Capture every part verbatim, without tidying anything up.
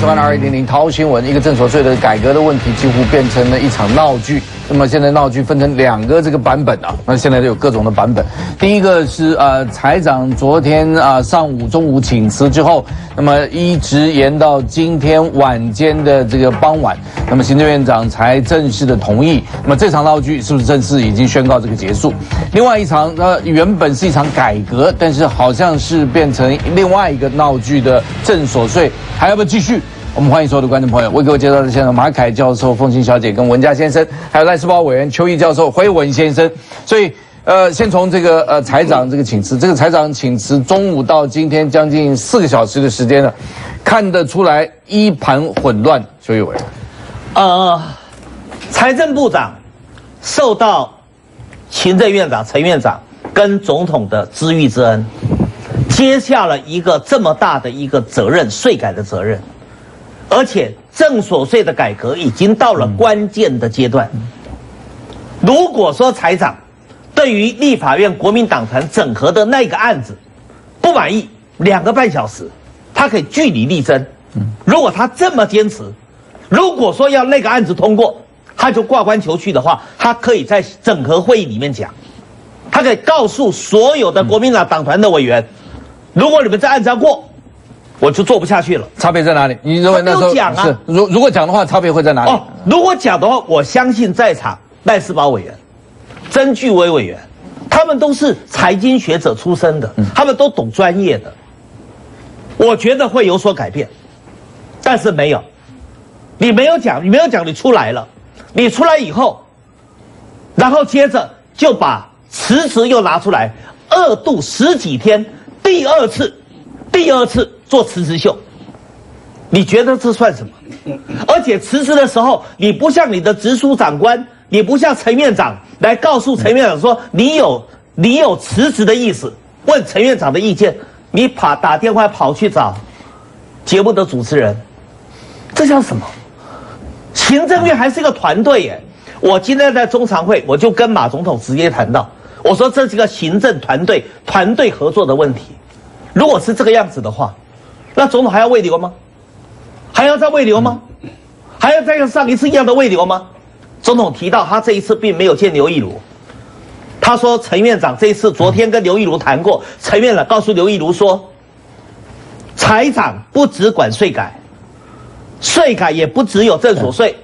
收看二一零零桃新闻。一个正所税的改革的问题，几乎变成了一场闹剧。那么现在闹剧分成两个这个版本啊，那现在都有各种的版本。第一个是呃财长昨天啊、呃、上午中午请辞之后，那么一直延到今天晚间的这个傍晚，那么行政院长才正式的同意。那么这场闹剧是不是正式已经宣告这个结束？另外一场呃原本是一场改革，但是好像是变成另外一个闹剧的正所税，还要不要继续？我们欢迎所有的观众朋友，为各位介绍的现场马凯教授、凤清小姐跟文家先生，还有赖世宝委员邱毅教授、辉文先生。所以，呃，先从这个呃财长这个请辞，这个财长请辞中午到今天将近四个小时的时间了，看得出来一盘混乱。邱毅委员， 呃，财政部长受到行政院长陈院长跟总统的知遇之恩，接下了一个这么大的一个责任，税改的责任。而且正所税的改革已经到了关键的阶段。如果说财长对于立法院国民党团整合的那个案子不满意，两个半小时，他可以据理力争。如果他这么坚持，如果说要那个案子通过，他就挂冠求去的话，他可以在整合会议里面讲，他可以告诉所有的国民党党团的委员，如果你们这案子要过，我就做不下去了。 差别在哪里？你认为那时候讲啊？ 是如如果讲的话，差别会在哪里？ 哦，如果讲的话，我相信在场赖世宝委员、曾巨威委员，他们都是财经学者出身的，他们都懂专业的。我觉得会有所改变，但是没有。你没有讲，你没有讲，你出来了，你出来以后，然后接着就把辞职又拿出来，二度十几天，第二次，第二次。做辞职秀，你觉得这算什么？而且辞职的时候，你不像你的直属长官，你不像陈院长来告诉陈院长说你有你有辞职的意思，问陈院长的意见，你跑打电话跑去找节目的主持人，这叫什么？行政院还是一个团队耶。我今天在中常会，我就跟马总统直接谈到，我说这是个行政团队团队合作的问题。如果是这个样子的话，那总统还要慰留吗？还要再慰留吗？还要再像上一次一样的慰留吗？总统提到他这一次并没有见刘义儒，他说陈院长这一次昨天跟刘义儒谈过，陈院长告诉刘义儒说，财长不只管税改，税改也不只有正所税，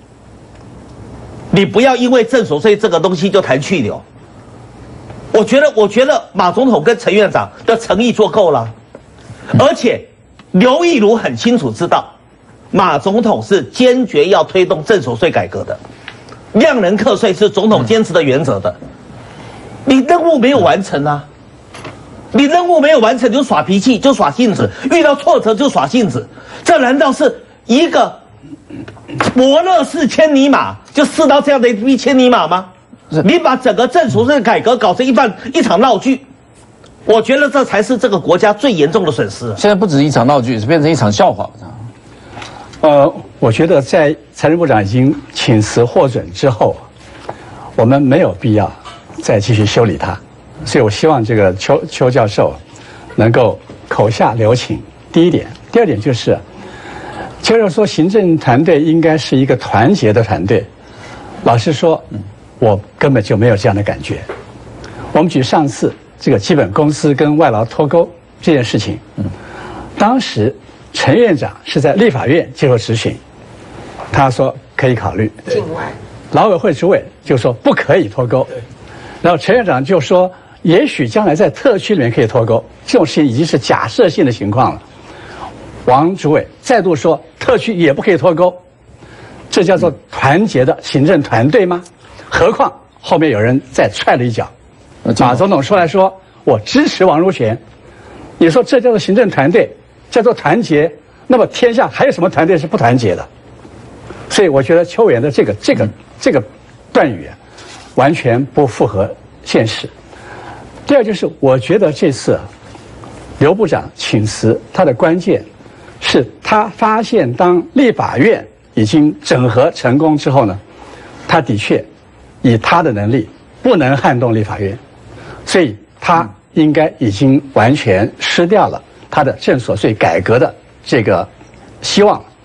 你不要因为正所税这个东西就谈去留。我觉得，我觉得马总统跟陈院长的诚意做够了，而且刘义儒很清楚知道，马总统是坚决要推动正所税改革的，量能课税是总统坚持的原则的。你任务没有完成啊，你任务没有完成就耍脾气，就耍性子，遇到挫折就耍性子，这难道是一个伯乐似千里马就试到这样的一匹千里马吗？你把整个正所税改革搞成一半一场闹剧，我觉得这才是这个国家最严重的损失。 现在不止一场闹剧，是变成一场笑话。 呃，我觉得在财政部长已经请辞获准之后，我们没有必要再继续修理他，所以我希望这个邱邱教授能够口下留情。第一点，第二点就是，邱教授说行政团队应该是一个团结的团队，老实说，我根本就没有这样的感觉。我们举上次这个基本工资跟外劳脱钩这件事情，当时陈院长是在立法院接受质询，他说可以考虑，境外劳委会主委就说不可以脱钩，然后陈院长就说也许将来在特区里面可以脱钩，这种事情已经是假设性的情况了。王主委再度说特区也不可以脱钩，这叫做团结的行政团队吗？何况后面有人再踹了一脚，马总统出来说我支持王如玄，你说这叫做行政团队，叫做团结，那么天下还有什么团队是不团结的？所以我觉得邱委员的这个这个这个断语啊，完全不符合现实。第二就是我觉得这次刘部长请辞，他的关键是他发现当立法院已经整合成功之后呢，他的确以他的能力不能撼动立法院，所以他应该已经完全失掉了他的正所税改革的这个希望。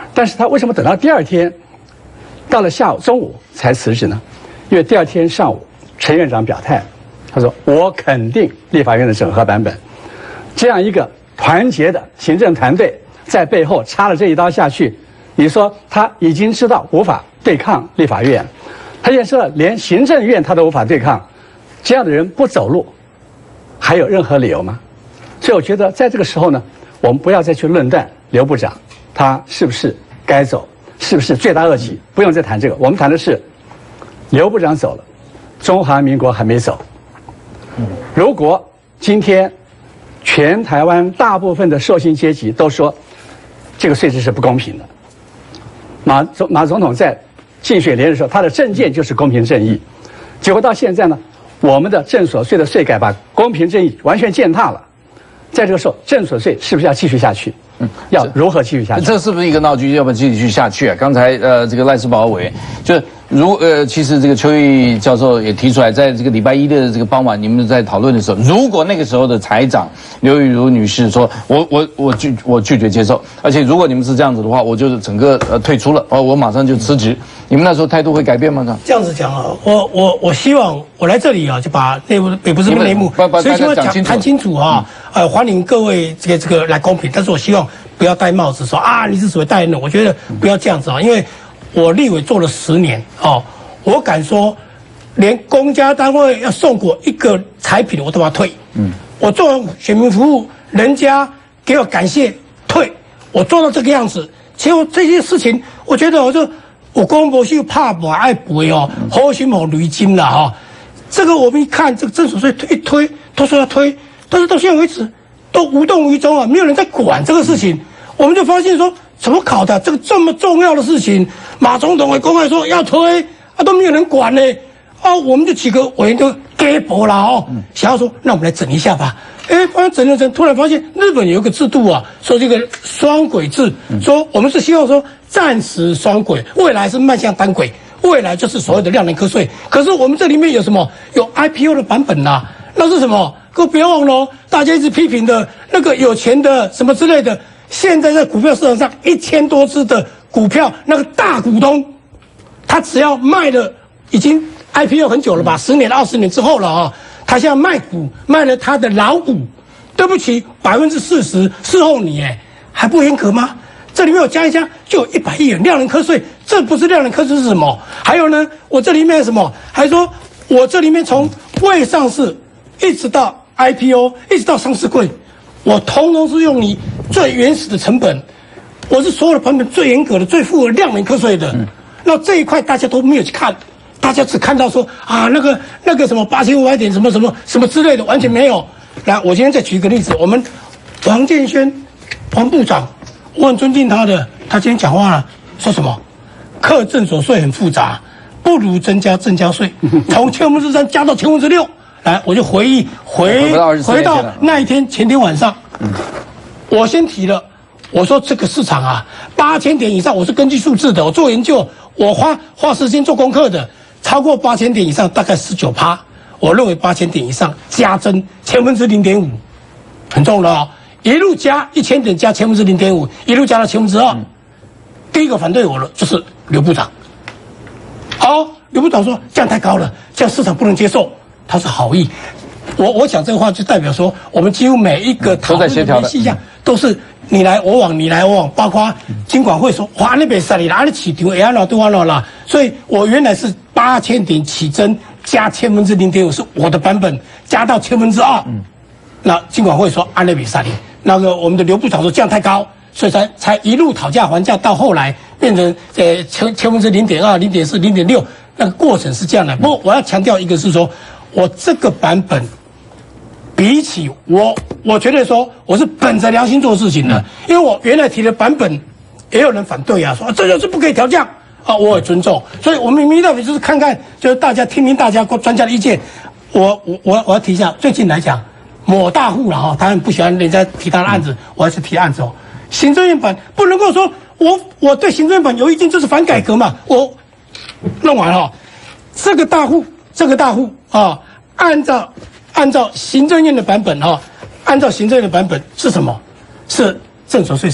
但是他为什么等到第二天，到了下午中午才辞职呢？因为第二天上午，陈院长表态，他说我肯定立法院的整合版本，这样一个团结的行政团队在背后插了这一刀下去，你说他已经知道无法对抗立法院，他也知道连行政院他都无法对抗，这样的人不走路，还有任何理由吗？所以我觉得在这个时候呢，我们不要再去论断刘部长他是不是该走，是不是罪大恶极，不用再谈这个。我们谈的是刘部长走了，中华民国还没走。如果今天全台湾大部分的受薪阶级都说这个税制是不公平的，马总马总统在竞选连任的时候，他的政见就是公平正义，结果到现在呢，我们的正所税的税改把公平正义完全践踏了。在这个时候，正所税是不是要继续下去？嗯，要如何继续下去？ 这是不是一个闹剧？要不要继续下去啊？刚才呃，这个赖士葆委员就是如呃，其实这个邱毅教授也提出来，在这个礼拜一的这个傍晚，你们在讨论的时候，如果那个时候的财长刘玉如女士说，我我我拒我拒绝接受，而且如果你们是这样子的话，我就是整个呃退出了，哦，我马上就辞职。你们那时候态度会改变吗？ 这样子讲啊，我我我希望我来这里啊，就把内部也不是内幕，所以说讲谈清楚啊，呃，欢迎各位这个这个来公平，但是我希望不要戴帽子说啊你是所谓代言人，我觉得不要这样子啊，因为我立委做了十年哦，我敢说，连公家单位要送我一个采品我都要退，嗯，我做完选民服务，人家给我感谢退，我做到这个样子，其实这些事情，我觉得我就。我公婆是怕不爱不哦，好心好驴金了哈。这个我们一看，这个正所税一推，都说要推，但是到现在为止都无动于衷啊，没有人在管这个事情。我们就发现说，怎么搞的？这个这么重要的事情，马总统也公开说要推，啊都没有人管呢。啊，我们就几个委员就给薄了哦，想要说，那我们来整一下吧。哎，发现整了整，突然发现日本有一个制度啊，说这个双轨制，说我们是希望说暂时双轨，未来是迈向单轨，未来就是所谓的量能课税。可是我们这里面有什么？有 I P O 的版本呐、啊，那是什么？各位不要忘了哦，大家一直批评的那个有钱的什么之类的，现在在股票市场上一千多只的股票，那个大股东，他只要卖了，已经 I P O 很久了吧，十年、二十年之后了啊。他现在卖股卖了他的老股，对不起，百分之四十事后你哎还不严格吗？这里面我加一加就有一百亿元量能课税，这不是量能课税是什么？还有呢，我这里面什么？还说我这里面从未上市一直到 I P O， 一直到上市柜，我通通是用你最原始的成本，我是所有的版本最严格的、最符合量能课税的。嗯、那这一块大家都没有去看。大家只看到说啊，那个那个什么八千五百点什么什么什么之类的，完全没有。来，我今天再举一个例子，我们王建煊王部长，我很尊敬他的，他今天讲话了，说什么？课正所税很复杂，不如增加正交税，从千分之三加到千分之六。来，我就回忆回回到那一天前天晚上，我先提了，我说这个市场啊，八千点以上，我是根据数字的，我做研究，我花花时间做功课的。超过八千点以上，大概十九趴。我认为八千点以上加增千分之零点五，很重了哦。一路加一千点加千分之零点五，一路加到千分之二。嗯、第一个反对我的就是刘部长。好，刘部长说这样太高了，这样市场不能接受。他是好意。我我讲这个话就代表说，我们几乎每一个讨论的细项都是你来我往，你来我往，包括金管会说，哇，那边啥里哪里起丢，哎呀，哪都完了啦。所以我原来是八千点起增加千分之零点五是我的版本，加到千分之二。嗯，那金管会说安那比萨里，那个我们的刘部长说这样太高，所以才才一路讨价还价，到后来变成呃千千分之零点二、零点四、零点六，那个过程是这样的。不过我要强调一个是说，我这个版本比起我，我觉得说我是本着良心做事情的，因为我原来提的版本也有人反对啊，说、啊、这就是不可以调降。啊，我也尊重，所以我们民意代表就是看看，就是大家听听大家专家的意见。我我我我要提一下，最近来讲，某大户了哈，他很不喜欢人家提他的案子，我还是提案子哦。行政院版不能够说我我对行政院版有意见就是反改革嘛，我弄完哈，这个大户这个大户啊，按照按照行政院的版本哈，按照行政院的版本是什么？是正所税是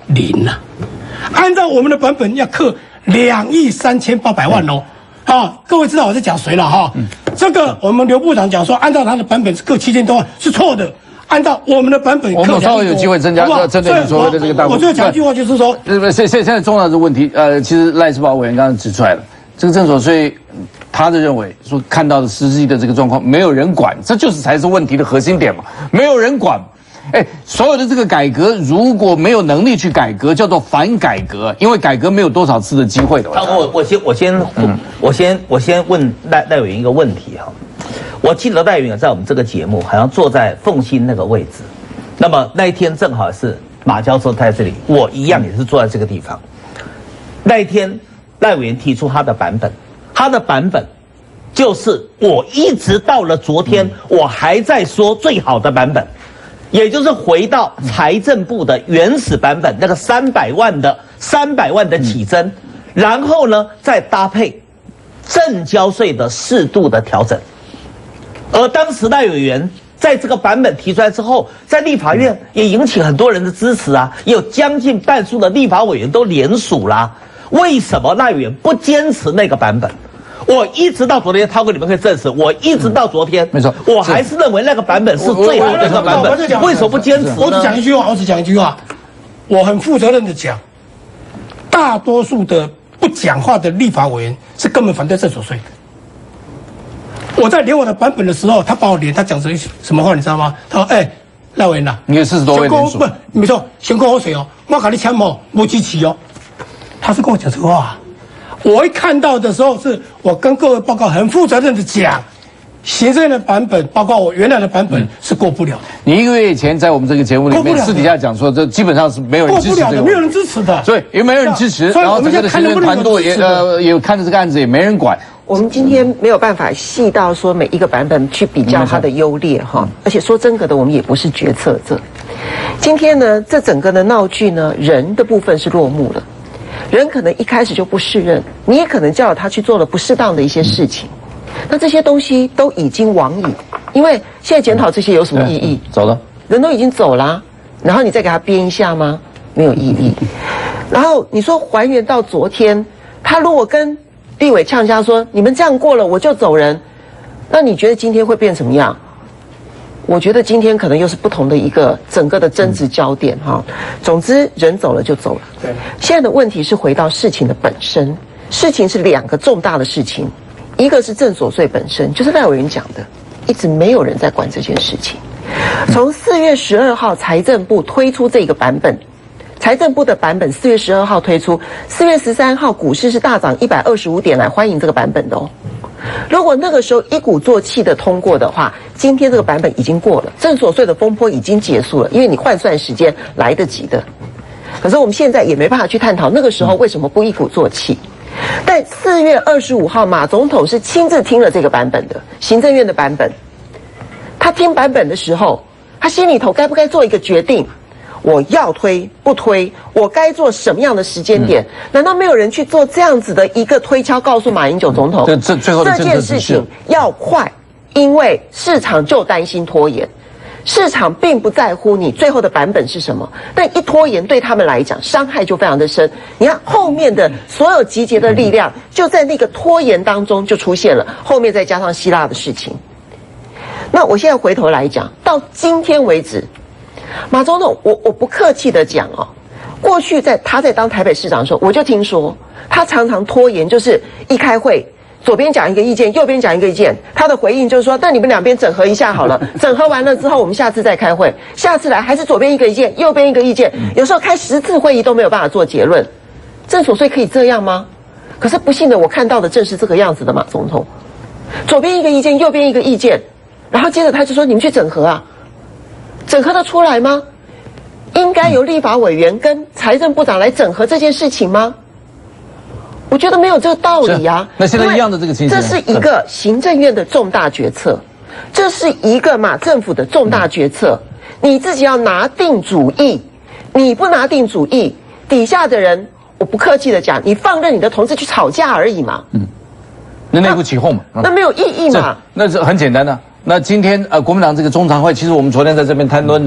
零啊。按照我们的版本要课两亿三千八百万哦。啊，各位知道我在讲谁了哈？嗯、这个我们刘部长讲说，按照他的版本是各七千多万是错的。按照我们的版本， 我们稍微有机会增加，针对你所谓的这个大。 我最后讲一句话就是说， 现现现在重要的问题，呃，其实赖士葆委员刚刚指出来了，这个证所税，他的认为说看到的实际的这个状况，没有人管，这就是才是问题的核心点嘛，没有人管。哎，所有的这个改革如果没有能力去改革，叫做反改革，因为改革没有多少次的机会的。 啊，我我先我先、嗯、我先我先问赖赖委员一个问题哈。我记得赖委员在我们这个节目好像坐在凤新那个位置，那么那一天正好是马教授在这里，我一样也是坐在这个地方。那一天赖委员提出他的版本，他的版本就是我一直到了昨天，我还在说最好的版本。也就是回到财政部的原始版本，那个三百万的三百万的起征，然后呢再搭配正交税的适度的调整。而当时赖委员在这个版本提出来之后，在立法院也引起很多人的支持啊，也有将近半数的立法委员都联署啦。为什么赖委员不坚持那个版本？我一直到昨天，涛哥你们可以证实，我一直到昨天， 没错， 我还是认为那个版本是最好的那个版本。为什么不坚持呢？ 我只讲一句话，我只讲一句话，我很负责任的讲，大多数的不讲话的立法委员是根本反对证所税的。我在连我的版本的时候，他把我连，他讲成什么话你知道吗？他说：“哎，赖委员呐， 你有四十多位联署， 不，没错，先跟我水哦，我给你签哦，没支持哦。”他是跟我讲这个话。我一看到的时候，是我跟各位报告很负责任的讲，行政的版本，包括我原来的版本是过不了的。 你一个月以前在我们这个节目里面私底下讲说，这基本上是没有人支持这个， 没有人支持的， 所以也没有人支持，然后整个的行政团队也呃也看着这个案子也没人管。 我们今天没有办法细到说每一个版本去比较它的优劣哈，而且说真格的，我们也不是决策者。今天呢，这整个的闹剧呢，人的部分是落幕了。人可能一开始就不适任，你也可能叫他去做了不适当的一些事情，那这些东西都已经往矣，因为现在检讨这些有什么意义？ 走了， 人都已经走了，然后你再给他编一下吗？没有意义。然后你说还原到昨天，他如果跟立委呛下说你们这样过了我就走人，那你觉得今天会变什么样？我觉得今天可能又是不同的一个整个的争执焦点哈。总之，人走了就走了。对，现在的问题是回到事情的本身，事情是两个重大的事情，一个是证所税本身，就是赖委员讲的，一直没有人在管这件事情。从四月十二号财政部推出这个版本，财政部的版本四月十二号推出，四月十三号股市是大涨一百二十五点来欢迎这个版本的哦。如果那个时候一鼓作气的通过的话，今天这个版本已经过了，证所税的风波已经结束了，因为你换算时间来得及的。可是我们现在也没办法去探讨那个时候为什么不一鼓作气。但四月二十五号，马总统是亲自听了这个版本的，行政院的版本。他听版本的时候，他心里头该不该做一个决定？我要推不推？我该做什么样的时间点？嗯、难道没有人去做这样子的一个推敲，告诉马英九总统， 这这最后的这件事情要快，因为市场就担心拖延，市场并不在乎你最后的版本是什么，但一拖延对他们来讲伤害就非常的深。你看后面的所有集结的力量，就在那个拖延当中就出现了，后面再加上希腊的事情。那我现在回头来讲，到今天为止。马总统，我我不客气的讲哦，过去在他在当台北市长的时候，我就听说他常常拖延，就是一开会，左边讲一个意见，右边讲一个意见，他的回应就是说，那你们两边整合一下好了，整合完了之后，我们下次再开会，下次来还是左边一个意见，右边一个意见，有时候开十次会议都没有办法做结论。证所税可以这样吗？可是不幸的，我看到的正是这个样子的马总统，左边一个意见，右边一个意见，然后接着他就说，你们去整合啊。整合得出来吗？应该由立法委员跟财政部长来整合这件事情吗？我觉得没有这个道理啊。 那现在一样的这个情形， 这是一个行政院的重大决策，这是一个马政府的重大决策，你自己要拿定主意，你不拿定主意，底下的人，我不客气的讲，你放任你的同志去吵架而已嘛。嗯， 那内部起哄嘛， 那没有意义嘛。 那是很简单的。那今天呃，国民党这个中常会，其实我们昨天在这边谈论的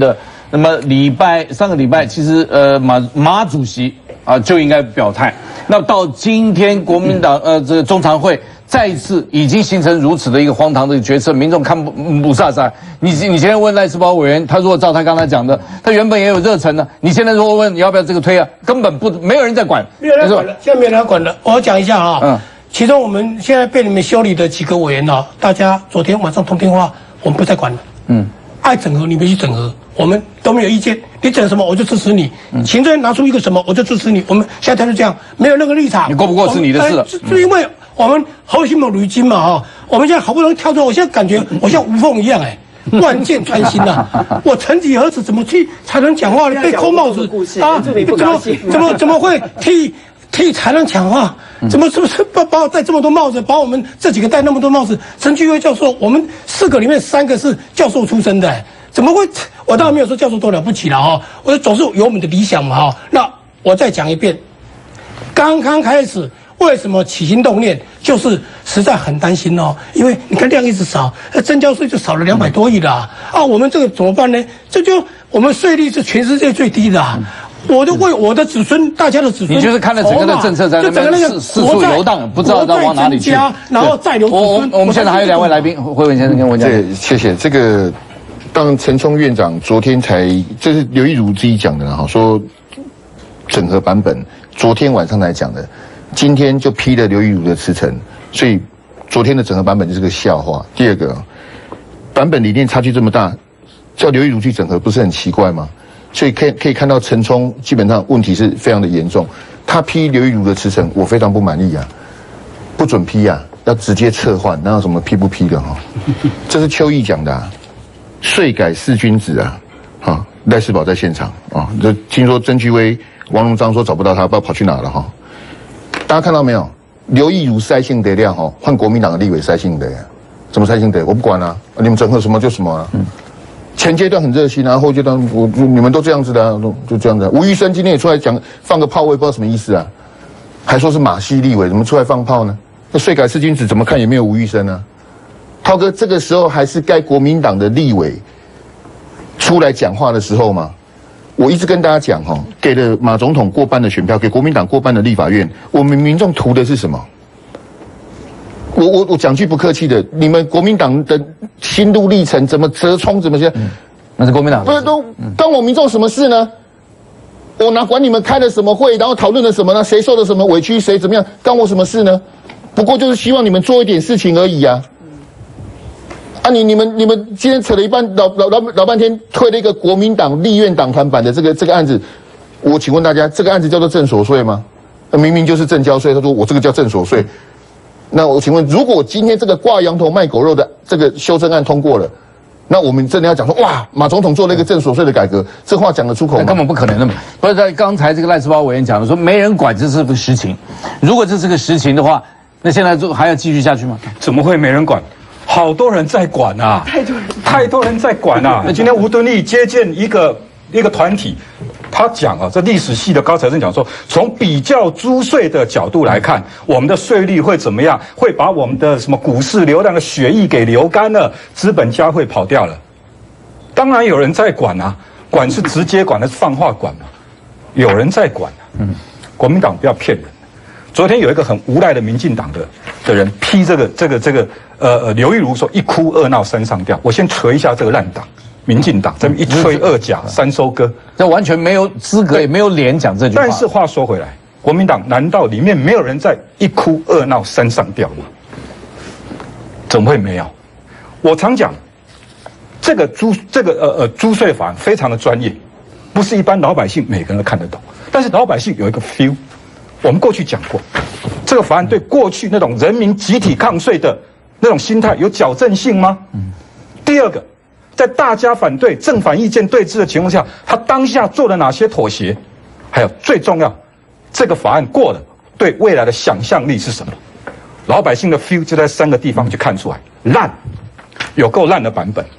那么礼拜上个礼拜，其实呃马马主席啊就应该表态。那到今天，国民党呃这个中常会再一次已经形成如此的一个荒唐的决策，民众看不不飒飒。你你今天问赖士葆委员，他如果照他刚才讲的，他原本也有热忱的，你现在如果问你要不要这个推啊，根本不没有人在管， 没有人管了，现在没有人管了。我要讲一下啊，嗯，其中我们现在被你们修理的几个委员呢，大家昨天晚上通电话，我们不再管了，嗯，爱整合你们去整合。我们都没有意见，你整什么我就支持你。行政院拿出一个什么我就支持你。我们现在就这样，没有任何立场。 你过不过是你的事了。 是、呃、因为我们后心猛驴筋嘛哈，我们现在好不容易跳出来，我现在感觉我像无缝一样哎、欸，万箭穿心呐、啊！我曾几何时怎么去才能讲话呢？被扣帽子啊？怎么怎么怎么会替替才能讲话？怎么是不是把把我戴这么多帽子，把我们这几个戴那么多帽子？陈居威教授，我们四个里面三个是教授出身的、欸。怎么会？我当然没有说教授多了不起了哈，我总是有我们的理想嘛哈。那我再讲一遍，刚刚开始为什么起心动念，就是实在很担心哦，因为你看量一直少，那增交税就少了两百多亿啦啊，我们这个怎么办呢？这就我们税率是全世界最低的、啊。我都为我的子孙，大家的子孙， 你就是看了整个的政策在那边四四处游荡，不知道要往哪里去。 然后再留子孙。 我我们现在还有两位来宾，慧文先生跟文家。 对，谢谢这个。当陈冲院长昨天才，这是刘益如自己讲的哈，说整合版本，昨天晚上才讲的，今天就批了刘益如的辞呈，所以昨天的整合版本就是个笑话。第二个，版本理念差距这么大，叫刘益如去整合，不是很奇怪吗？所以可以可以看到陈冲基本上问题是非常的严重，他批刘益如的辞呈，我非常不满意啊，不准批啊，要直接撤换，哪有什么批不批的哈？这是邱毅讲的啊。税改四君子啊，哈，赖士葆在现场啊，这听说曾居威、王荣章说找不到他，不知道跑去哪了哈。大家看到没有？刘益如塞姓得料哈，换国民党的立委塞姓得，怎么塞姓得？我不管啊，你们整合什么就什么啊。嗯、前阶段很热心啊，后阶段我你们都这样子的、啊，就这样子、啊。吴育生今天也出来讲放个炮，我也不知道什么意思啊，还说是马系立委，怎么出来放炮呢？那税改四君子怎么看也没有吴育生啊。涛哥，这个时候还是该国民党的立委出来讲话的时候吗？我一直跟大家讲哈，给了马总统过半的选票，给国民党过半的立法院，我们民众图的是什么？我我我讲句不客气的，你们国民党的心路历程怎么折冲，怎么些、嗯？ 那是国民党不是都关我民众什么事呢？我哪管你们开了什么会，然后讨论了什么呢？谁受了什么委屈，谁怎么样，关我什么事呢？不过就是希望你们做一点事情而已啊。啊你，你你们你们今天扯了一半老老老老半天，推了一个国民党立院党团版的这个这个案子，我请问大家，这个案子叫做正所税吗？明明就是正交税，他说我这个叫正所税。那我请问，如果今天这个挂羊头卖狗肉的这个修正案通过了，那我们真的要讲说，哇，马总统做了一个正所税的改革，这话讲得出口吗？ 根本不可能的嘛！不是在刚才这个赖士葆委员讲的说，没人管，这是个实情。如果这是个实情的话，那现在就还要继续下去吗？ 怎么会没人管？好多人在管啊，太多人，太多人在管啊。那今天吴敦义接见一个一个团体，他讲啊，这历史系的高材生讲说，从比较租税的角度来看，我们的税率会怎么样？会把我们的什么股市流量的血液给流干了，资本家会跑掉了。当然有人在管啊，管是直接管，还是放话管嘛？有人在管啊。嗯，国民党不要骗人。昨天有一个很无赖的民进党的的人批这个这个这个呃呃刘益如说一哭二闹三上吊，我先捶一下这个烂党。民进党这么一吹二假三收割， 这完全没有资格，也没有脸讲这句话。 但是话说回来，国民党难道里面没有人在一哭二闹三上吊吗？怎么会没有？我常讲，这个租这个呃呃租税法非常的专业，不是一般老百姓每个人都看得懂。但是老百姓有一个 feel， 我们过去讲过，这个法案对过去那种人民集体抗税的那种心态有矫正性吗？嗯。第二个。在大家反对、正反意见对峙的情况下，他当下做了哪些妥协？还有最重要，这个法案过了，对未来的想象力是什么？老百姓的 feel 就在三个地方就看出来，烂，有够烂的版本。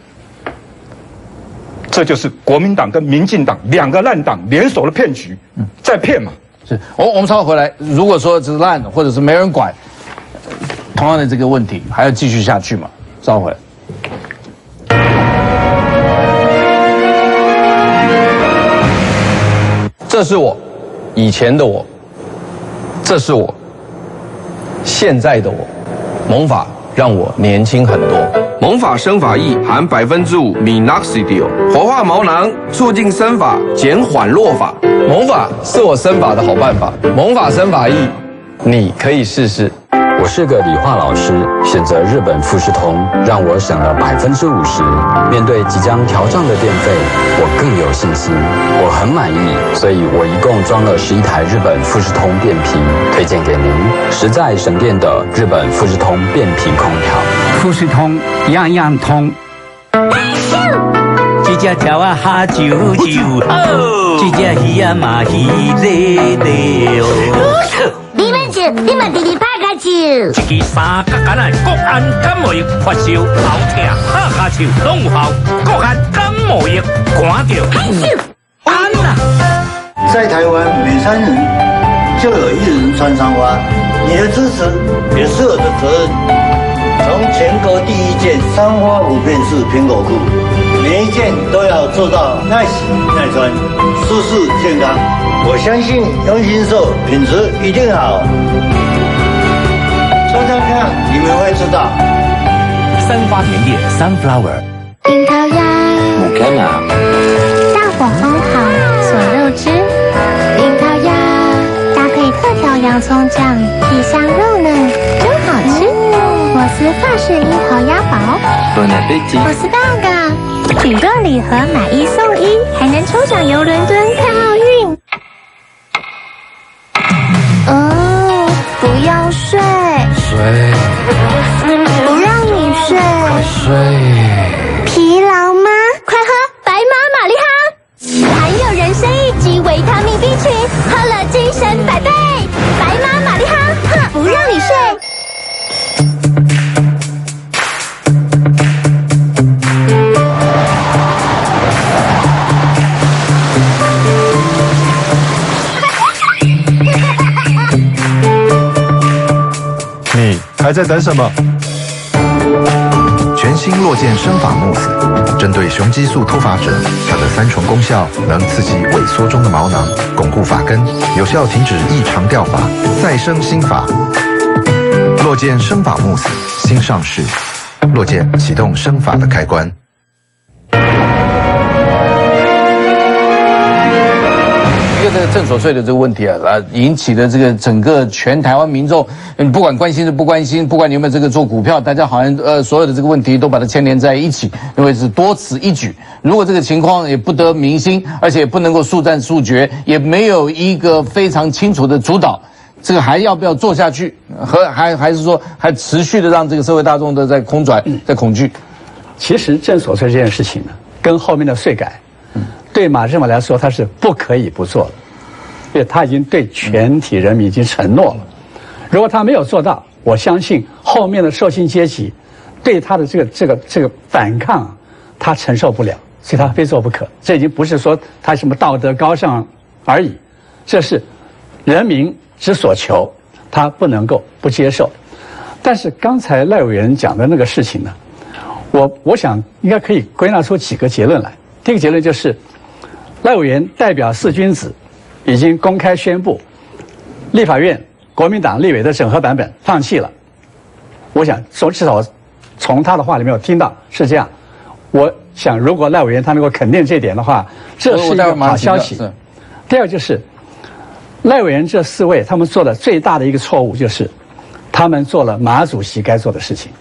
这就是国民党跟民进党两个烂党联手的骗局，在骗嘛。 是，我我们稍后回来，如果说是烂或者是没人管，同样的这个问题还要继续下去嘛？稍后回来。 这是我，以前的我，这是我，现在的我。盟法让我年轻很多。 盟法生发液含百分之五 minoxidil， 活化毛囊，促进生发，减缓落发。 盟法是我生发的好办法。盟法生发液，你可以试试。 我是个理化老师，选择日本富士通，让我省了百分之五十。面对即将调涨的电费，我更有信心，我很满意，所以我一共装了十一台日本富士通变频，推荐给您，实在省电的日本富士通变频空调。 富士通样样通。这只条啊哈啾啾，哦，这只鱼啊嘛鱼咧咧哦。 你们吃，你们弟弟拍个球。 一支三角橄榄国安感冒药发烧、头痛、拍卡球拢有效。国安感冒药，看到安啦！ 在台湾，每三人就有一人穿上花。你的支持也是我的责任。从全国第一件三花五片式苹果裤，每一件都要做到耐洗耐穿、舒适健康。我相信用心做，品质一定好。穿穿看，你们会知道。 三花甜点 Sunflower。 樱桃鸭， 我干嘛？ 大火烘好所肉汁。樱桃鸭搭配特调洋葱酱，皮香肉嫩，真好吃。摩斯法式樱桃鸭堡，摩斯大个，许多礼盒买一送一，还能抽奖游伦敦看奥运。哦，不要睡， 睡， 不让你睡， 快睡。 疲劳吗？快喝白马玛丽哈，含有人参一级维他命 B 群，喝了精神百倍。白马玛丽哈，哼，不让你睡。 你还在等什么？全新落健生发慕斯，针对雄激素脱发者，它的三重功效能刺激萎缩中的毛囊，巩固发根，有效停止异常掉发，再生新发。落健生发慕斯新上市，落健启动生发的开关。 这个正所税的这个问题啊，啊，引起的这个整个全台湾民众，你不管关心是不关心，不管你有没有这个做股票，大家好像呃所有的这个问题都把它牵连在一起，因为是多此一举。如果这个情况也不得民心，而且也不能够速战速决，也没有一个非常清楚的主导，这个还要不要做下去？和还还是说还持续的让这个社会大众的在空转，在恐惧？ 其实正所税这件事情呢，跟后面的税改。对马政府来说，他是不可以不做的，因为他已经对全体人民已经承诺了。如果他没有做到，我相信后面的受薪阶级对他的这个这个这个反抗，他承受不了，所以他非做不可。这已经不是说他什么道德高尚而已，这是人民之所求，他不能够不接受。但是刚才赖委员讲的那个事情呢，我我想应该可以归纳出几个结论来。第一个结论就是，赖委员代表四君子，已经公开宣布，立法院国民党立委的整合版本放弃了。我想从至少从他的话里面我听到是这样。我想如果赖委员他能够肯定这点的话，这是一个好消息。第二就是，赖委员这四位他们做的最大的一个错误就是，他们做了马主席该做的事情。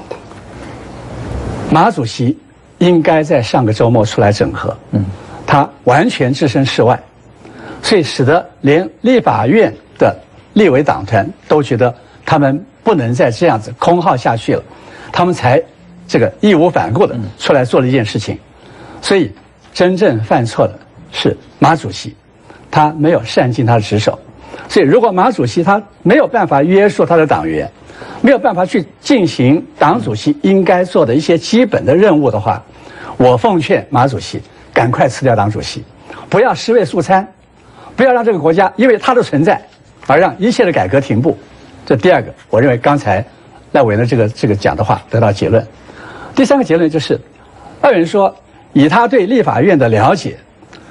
马主席应该在上个周末出来整合，嗯，他完全置身事外，所以使得连立法院的立委党团都觉得他们不能再这样子空耗下去了，他们才这个义无反顾的出来做了一件事情。所以真正犯错的是马主席，他没有善尽他的职守。所以如果马主席他没有办法约束他的党员，没有办法去进行党主席应该做的一些基本的任务的话，我奉劝马主席赶快辞掉党主席，不要尸位素餐，不要让这个国家因为他的存在而让一切的改革停步。这第二个，我认为刚才赖委员的这个这个讲的话得到结论。第三个结论就是，赖委员说以他对立法院的了解，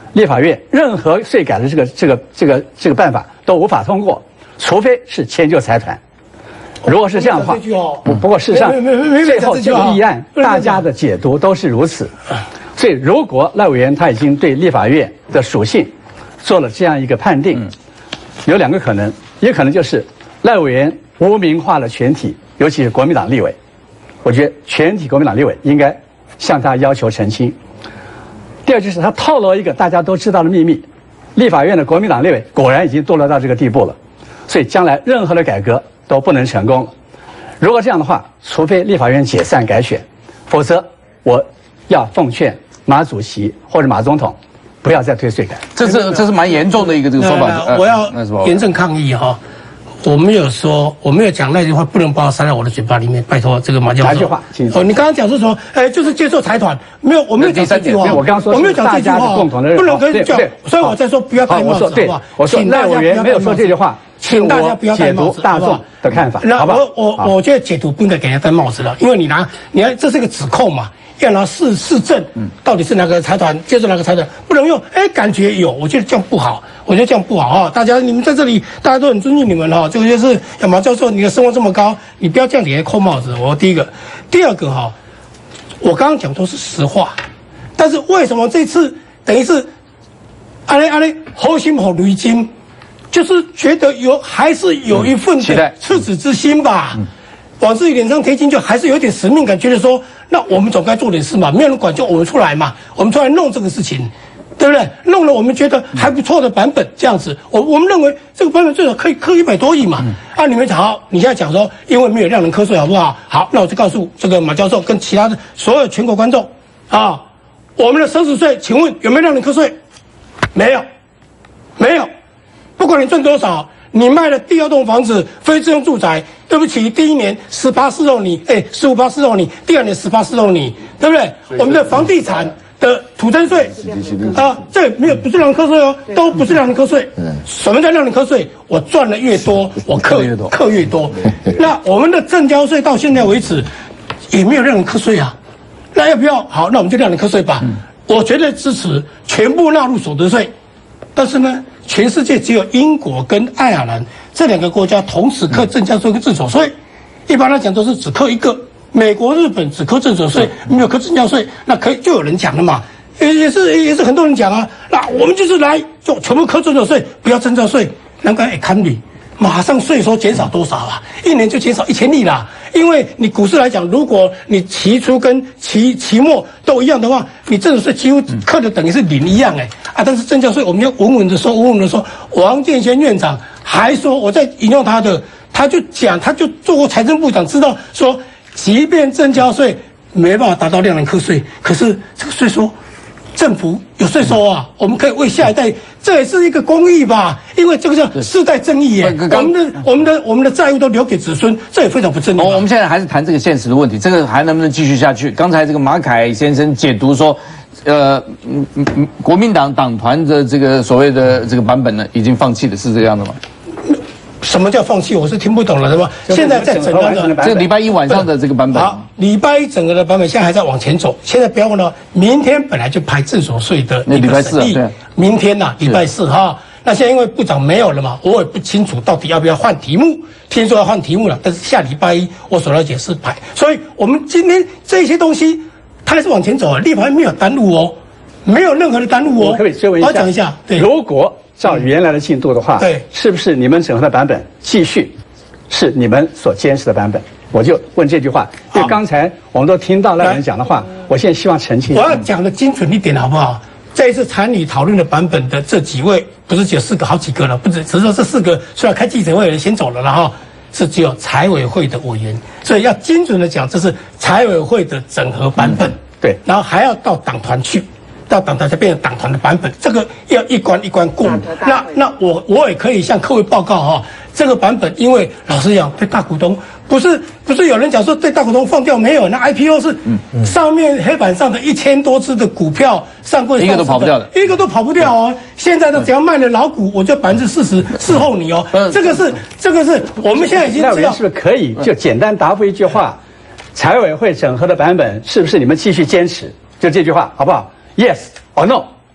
立法院任何税改的这个这个这个这个办法都无法通过，除非是迁就财团。如果是这样的话，不不过事实上最后这个议案大家的解读都是如此。所以如果赖委员他已经对立法院的属性做了这样一个判定，有两个可能，一个可能就是赖委员污名化了全体，尤其是国民党立委。我觉得全体国民党立委应该向他要求澄清。第二就是他透露一个大家都知道的秘密，立法院的国民党立委果然已经堕落到这个地步了，所以将来任何的改革都不能成功了。如果这样的话，除非立法院解散改选，否则我要奉劝马主席或者马总统不要再推税改。 这是这是蛮严重的一个这个说法。 我要严正抗议哈。我没有说，我没有讲那句话，不能把我塞在我的嘴巴里面。拜托，这个马教授。 哪句话？ 哦，你刚刚讲是说，哎，就是接受财团，没有，我没有讲这句话。 我刚刚说， 我没有讲这句话， 共同的不能跟讲。所以我在说不要戴帽子，好不好？ 我说赖委员没有说这句话， 请大家不要戴帽子， 大众的看法， 好不好？我我我觉得解读不应该给人家戴帽子了，因为你拿，你看这是个指控嘛。要拿市市政，到底是哪个财团接受哪个财团，不能用哎感觉有，我觉得这样不好，我觉得这样不好啊！大家你们在这里，大家都很尊敬你们哈，这个就是马教授，你的声望这么高，你不要这样给人扣帽子。我第一个，第二个哈，我刚刚讲都是实话，但是为什么这次等于是阿嘞阿嘞好心好驴筋，就是觉得有还是有一份的赤子之心吧。嗯往自己脸上贴金，就还是有点使命感，觉得说，那我们总该做点事嘛，没有人管，就我们出来嘛，我们出来弄这个事情，对不对？弄了我们觉得还不错的版本，这样子，我我们认为这个版本最少可以扣一百多亿嘛。嗯、啊，你们讲好，你现在讲说，因为没有让人瞌睡，好不好？好，那我就告诉这个马教授跟其他的所有全国观众啊，我们的奢侈税，请问有没有让人瞌睡？没有，没有，不管你赚多少。你卖了第二栋房子，非自用住宅，对不起，第一年十八适用你，哎，十五趴适用你，第二年十八适用你，对不对？我们的房地产的土增税啊，这没有不是让人课税哦，都不是让人课税。什么叫让人课税？我赚的越多，我课课越多。那我们的证交税到现在为止也没有让人课税啊，那要不要？好，那我们就让人课税吧。我绝对支持全部纳入所得税，但是呢？全世界只有英国跟爱尔兰这两个国家同时课证交税跟证所税，一般来讲都是只课一个。美国、日本只课证所税，没有课证交税，那可以就有人讲了嘛，也也是也是很多人讲啊。那我们就是来就全部课证所税，不要证交税，难怪哎看你马上税收减少多少啊？一年就减少一千亿啦。因为你股市来讲，如果你期初跟期期末都一样的话，你证所税几乎课的等于是零一样哎、欸、啊！但是证交税我们要稳稳的说，稳稳的说。王建先院长还说，我在引用他的，他就讲，他就做过财政部长，知道说，即便证交税没办法达到量能课税，可是这个税收。政府有税收啊，我们可以为下一代，这也是一个公益吧？因为这个叫世代正义耶。我们的我们的我们的债务都留给子孙，这也非常不正义。 我们现在还是谈这个现实的问题，这个还能不能继续下去？刚才这个马凯先生解读说，呃，嗯嗯，国民党党团的这个所谓的这个版本呢，已经放弃了，是这样的吗？ 什么叫放弃？我是听不懂了，是吧？现在在整个的这个礼拜一晚上的这个版本， 好，礼拜一整个的版本现在还在往前走。现在不要忘了，明天本来就排证所税的那个审议，明天呐，礼拜四哈。那现在因为部长没有了嘛，我也不清楚到底要不要换题目。听说要换题目了，但是下礼拜一我所了解是排，所以我们今天这些东西它还是往前走啊，立法院没有耽误哦，没有任何的耽误哦。 我可以追问一下， 我讲一下，对， 如果。照原来的进度的话， 对， 是不是你们整合的版本继续是你们所坚持的版本？我就问这句话，因为刚才我们都听到那个人讲的话，我现在希望澄清。 我要讲的精准一点，好不好？这一次参与讨论的版本的这几位，不是只有四个，好几个了，不止，只是说这四个虽然开记者会的人先走了了哈，是只有财委会的委员，所以要精准的讲，这是财委会的整合版本， 嗯、对， 然后还要到党团去。到党团才变成党团的版本，这个要一关一关过。那那我我也可以向各位报告哈、哦，这个版本因为老实讲，对大股东不是不是有人讲说对大股东放掉没有？那 I P O 是上面黑板上的一千多只的股票上柜， 一个都跑不掉的， 一个都跑不掉哦。现在呢，只要卖了老股，我就百分之四十伺候你哦。这个是这个是我们现在已经知道， 是不是可以就简单答复一句话？财委会整合的版本是不是你们继续坚持？就这句话好不好？Yes or no？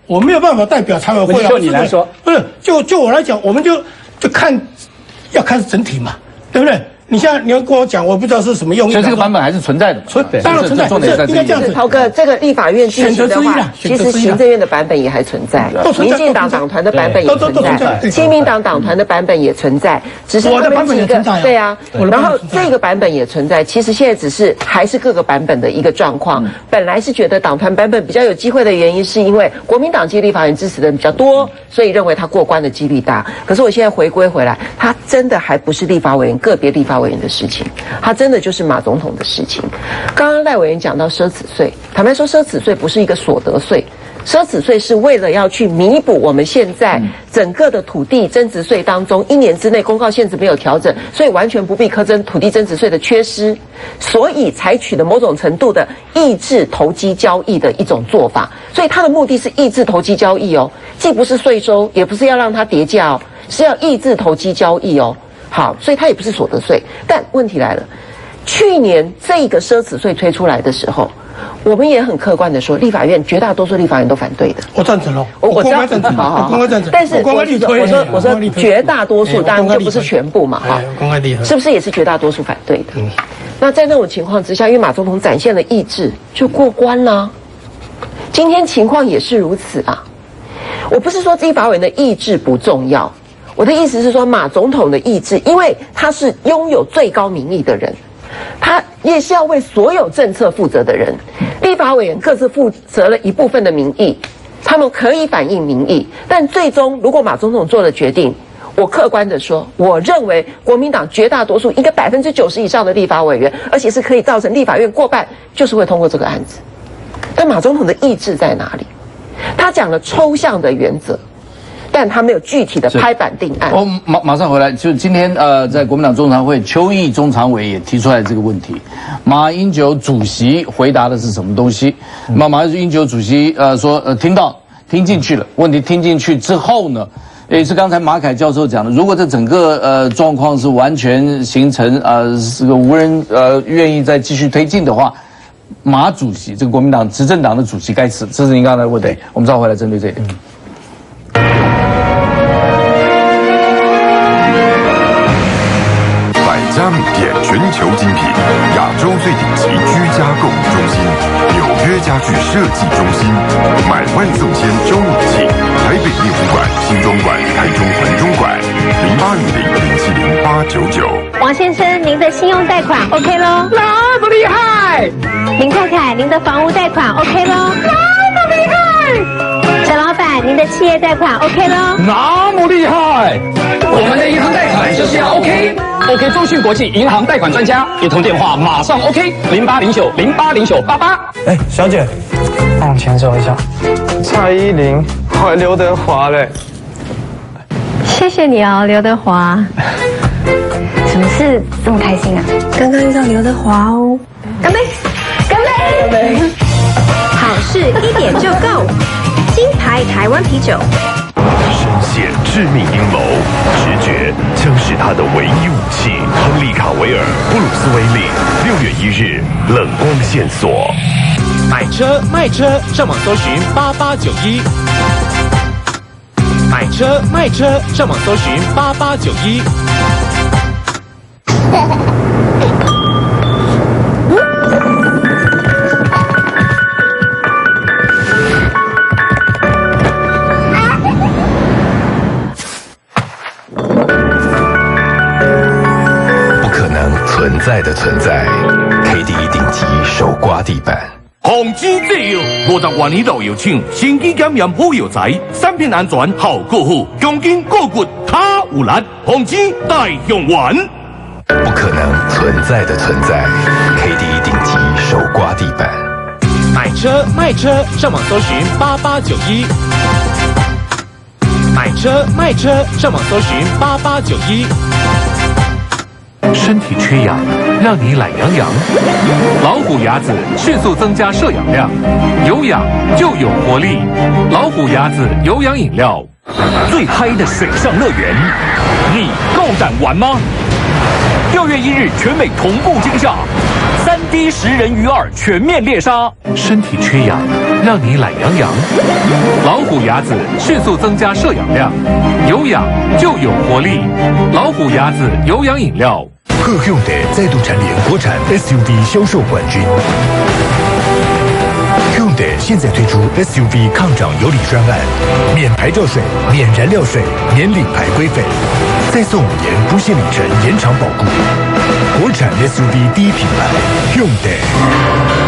我没有办法代表财委会啊。 就你来说， 不是，就就我来讲，我们就就看要看整体嘛，对不对？你现在你要跟我讲，我不知道是什么用意。 所以这个版本还是存在的， 存当然存在，应该这样子。 涛哥，这个立法院进行的话，其实行政院的版本也还存在，民进党党团的版本也存在，亲民党党团的版本也存在，只是他们几个对啊，然后这个版本也存在。其实现在只是还是各个版本的一个状况。本来是觉得党团版本比较有机会的原因，是因为国民党籍立法院支持的人比较多，所以认为他过关的几率大。可是我现在回归回来，他真的还不是立法委员个别立法委员的事情，他真的就是马总统的事情。刚刚赖委员讲到奢侈税，坦白说，奢侈税不是一个所得税，奢侈税是为了要去弥补我们现在整个的土地增值税当中一年之内公告限制没有调整，所以完全不必课征土地增值税的缺失，所以采取的某种程度的抑制投机交易的一种做法。所以它的目的是抑制投机交易哦，既不是税收，也不是要让它跌价哦，是要抑制投机交易哦。好，所以它也不是所得税。但问题来了，去年这个奢侈税推出来的时候，我们也很客观的说，立法院绝大多数立法院都反对的。 我赞成喽， 我我知道， 赞成， 好好公开赞成。 但是我我说我说绝大多数，当然就不是全部嘛，哈， 公开立推， 是不是也是绝大多数反对的？嗯。那在那种情况之下，因为马总统展现了意志，就过关了。今天情况也是如此啊。我不是说立法委员的意志不重要。我的意思是说，马总统的意志，因为他是拥有最高民意的人，他也是要为所有政策负责的人。立法委员各自负责了一部分的民意，他们可以反映民意，但最终如果马总统做了决定，我客观的说，我认为国民党绝大多数应该百分之九十以上的立法委员，而且是可以造成立法院过半，就是会通过这个案子。但马总统的意志在哪里？他讲了抽象的原则。但他没有具体的拍板定案。 我马马上回来，就今天呃，在国民党中常会，邱毅中常委也提出来这个问题。马英九主席回答的是什么东西？马马英九主席呃说呃听到听进去了，问题听进去之后呢，也是刚才马凯教授讲的，如果这整个呃状况是完全形成呃这个无人呃愿意再继续推进的话，马主席这个国民党执政党的主席该辞，这是您刚才的问题。我们稍后回来针对这一点。 佳米店全球精品，亚洲最顶级居家购物中心，纽约家具设计中心，买万送千周年庆，台北猎户馆、新庄馆、台中环中馆，零八零零零七零八九九。 王先生，您的信用贷款 OK 咯？ 那么厉害！ 林太太，您的房屋贷款 OK 咯？ 那么厉害！ 陈老板，您的企业贷款 OK 咯？ 那么厉害！我们的银行贷款就是要 OK。OK 中信国际银行贷款专家，一通电话马上 OK， 零八零九零八零九八八。 哎，小姐，帮我牵手一下。蔡依林，还刘德华嘞。 谢谢你哦，刘德华。什么事这么开心啊？刚刚遇到刘德华哦。干杯！干杯！干杯！好事一点就够，金牌台湾啤酒。 深陷致命阴谋，直觉将是他的唯一武器。亨利·卡维尔、布鲁斯·威利，六月一日，冷光线索。 买车卖车，上网搜寻八八九一。买车卖车，上网搜寻八八九一。 存在的存在 ，K D 顶级手刮地板。 红基製藥五十萬以內藥廠，先機檢驗好藥材，產品安全效果好，強筋固骨他有力，紅基大用丸。 不可能存在的存在 ，K D 頂級手刮地板。 買車賣車，上網搜尋八八九一。買車賣車，上網搜尋八八九一。 身体缺氧，让你懒洋洋。老虎牙子迅速增加摄氧量，有氧就有活力。老虎牙子有氧饮料， 最嗨的水上乐园，你够胆玩吗？六月一日全美同步惊吓，三 D 食人鱼二全面猎杀。 身体缺氧， 让你懒洋洋。老虎牙子迅速增加摄氧量，有氧就有活力。老虎牙子有氧饮料。 贺 Hyundai 再度蝉联国产 S U V 销售冠军。Hyundai 现在推出 S U V 抗涨有礼专案，免牌照税、免燃料税、免领牌规费，再送五年不限里程延长保固。国产 S U V 第一品牌 Hyundai。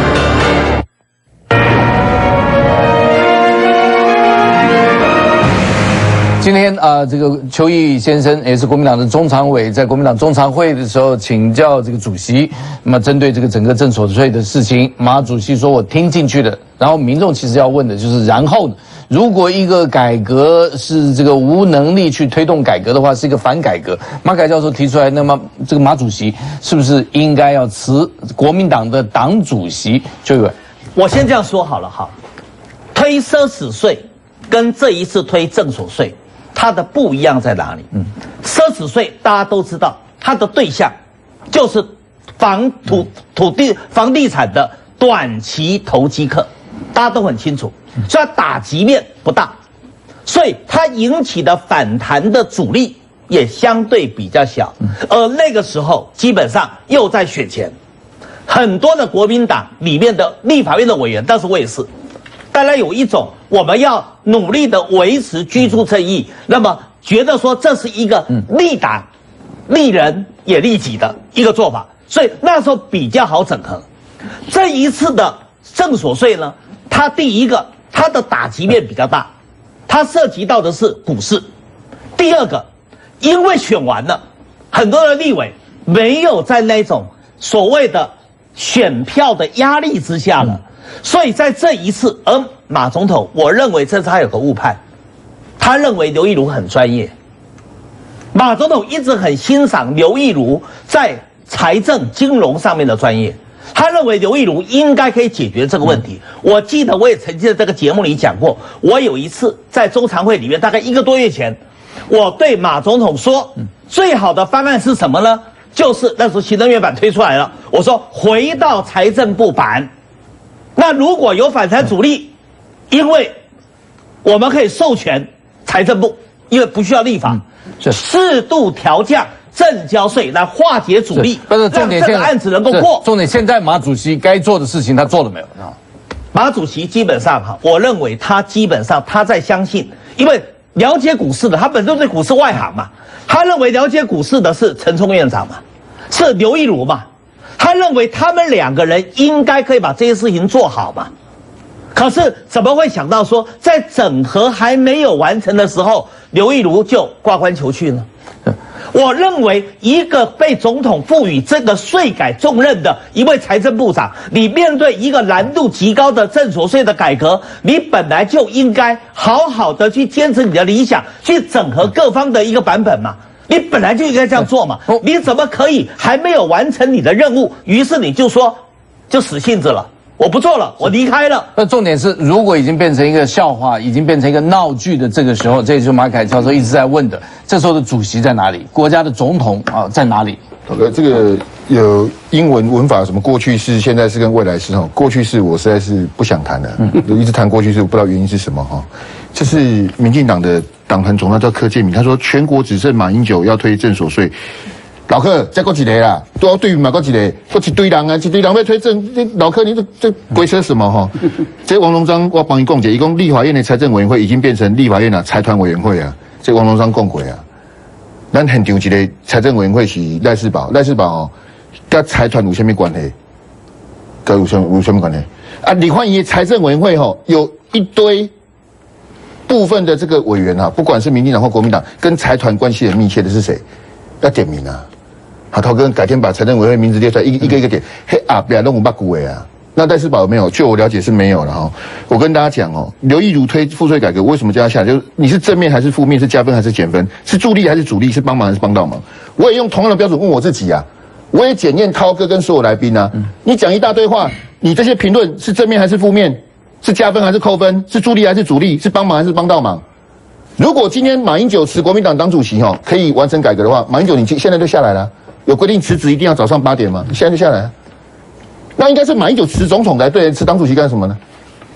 今天啊、呃，这个邱毅先生也是国民党的中常委，在国民党中常会的时候请教这个主席，那么针对这个整个正所税的事情，马主席说我听进去了，然后民众其实要问的就是，然后呢，如果一个改革是这个无能力去推动改革的话，是一个反改革，马凯教授提出来，那么这个马主席是不是应该要辞国民党的党主席？邱毅， 我先这样说好了哈，推奢侈税跟这一次推正所税。它的不一样在哪里？嗯，奢侈税大家都知道，它的对象就是房土土地房地产的短期投机客，大家都很清楚，所以它打击面不大，所以它引起的反弹的阻力也相对比较小。而那个时候基本上又在选前，很多的国民党里面的立法院的委员，当时我也是。大家有一种我们要努力的维持居住正义，那么觉得说这是一个利党、利人也利己的一个做法，所以那时候比较好整合。这一次的正所税呢，它第一个它的打击面比较大，它涉及到的是股市；第二个，因为选完了，很多的立委没有在那种所谓的选票的压力之下了。所以在这一次，而马总统，我认为这次他有个误判，他认为刘义儒很专业。马总统一直很欣赏刘义儒在财政金融上面的专业，他认为刘义儒应该可以解决这个问题。我记得我也曾经在这个节目里讲过，我有一次在中常会里面，大概一个多月前，我对马总统说，最好的方案是什么呢？就是那时候行政院版推出来了，我说回到财政部版。那如果有反弹阻力，因为我们可以授权财政部，因为不需要立法，嗯、适度调降正交税来化解阻力， 但是重点让这个案子能够过。 重点现在马主席该做的事情他做了没有？ 马主席基本上哈，我认为他基本上他在相信，因为了解股市的，他本身对股市外行嘛，他认为了解股市的是陈冲院长嘛，是刘义儒嘛。他认为他们两个人应该可以把这些事情做好嘛，可是怎么会想到说，在整合还没有完成的时候，刘义儒就挂冠求去呢？我认为一个被总统赋予这个税改重任的一位财政部长，你面对一个难度极高的正所税的改革，你本来就应该好好的去坚持你的理想，去整合各方的一个版本嘛。你本来就应该这样做嘛，你怎么可以还没有完成你的任务，于是你就说，就死性子了，我不做了，我离开了。 那重点是，如果已经变成一个笑话，已经变成一个闹剧的这个时候，这就是马凯教授一直在问的，这时候的主席在哪里？国家的总统啊在哪里？ 呃，这个有英文文法什么过去式、现在式跟未来式哈。过去式我实在是不想谈了，嗯，一直谈过去式，我不知道原因是什么哈。这是民进党的党团总召叫柯建铭，他说全国只剩马英九要推正所税。老柯再过几个啦，都要对马过几个，过一堆人啊，一堆人要推正，老柯你这这鬼扯什么哈？这王龙章我帮你讲解，一共立法院的财政委员会已经变成立法院的财团委员会啊，这王龙章讲过啊。咱现场一个财政委员会是赖士宝，赖士宝哦，跟财团有什么关系？跟有什么有什么关系？啊，李焕仪财政委员会吼有一堆部分的这个委员啊，不管是民进党或国民党，跟财团关系很密切的是谁？要点名啊！好，涛哥改天把财政委员会名字列出来，一一个一个点。嘿啊，不要弄我八股委啊！那赖士宝有没有？就我了解是没有了哈。我跟大家讲哦，刘义儒推赋税改革，为什么叫他下来？就是你是正面还是负面？是加分还是减分？是助力还是阻力？是帮忙还是帮倒忙？我也用同样的标准问我自己啊，我也检验涛哥跟所有来宾啊。你讲一大堆话，你这些评论是正面还是负面？是加分还是扣分？是助力还是阻力？是帮忙还是帮倒忙？如果今天马英九辞国民党党主席哈，可以完成改革的话，马英九你现在就下来了。有规定辞职一定要早上八点吗？现在就下来。那应该是马英九辞总统才对，辞党主席干什么呢？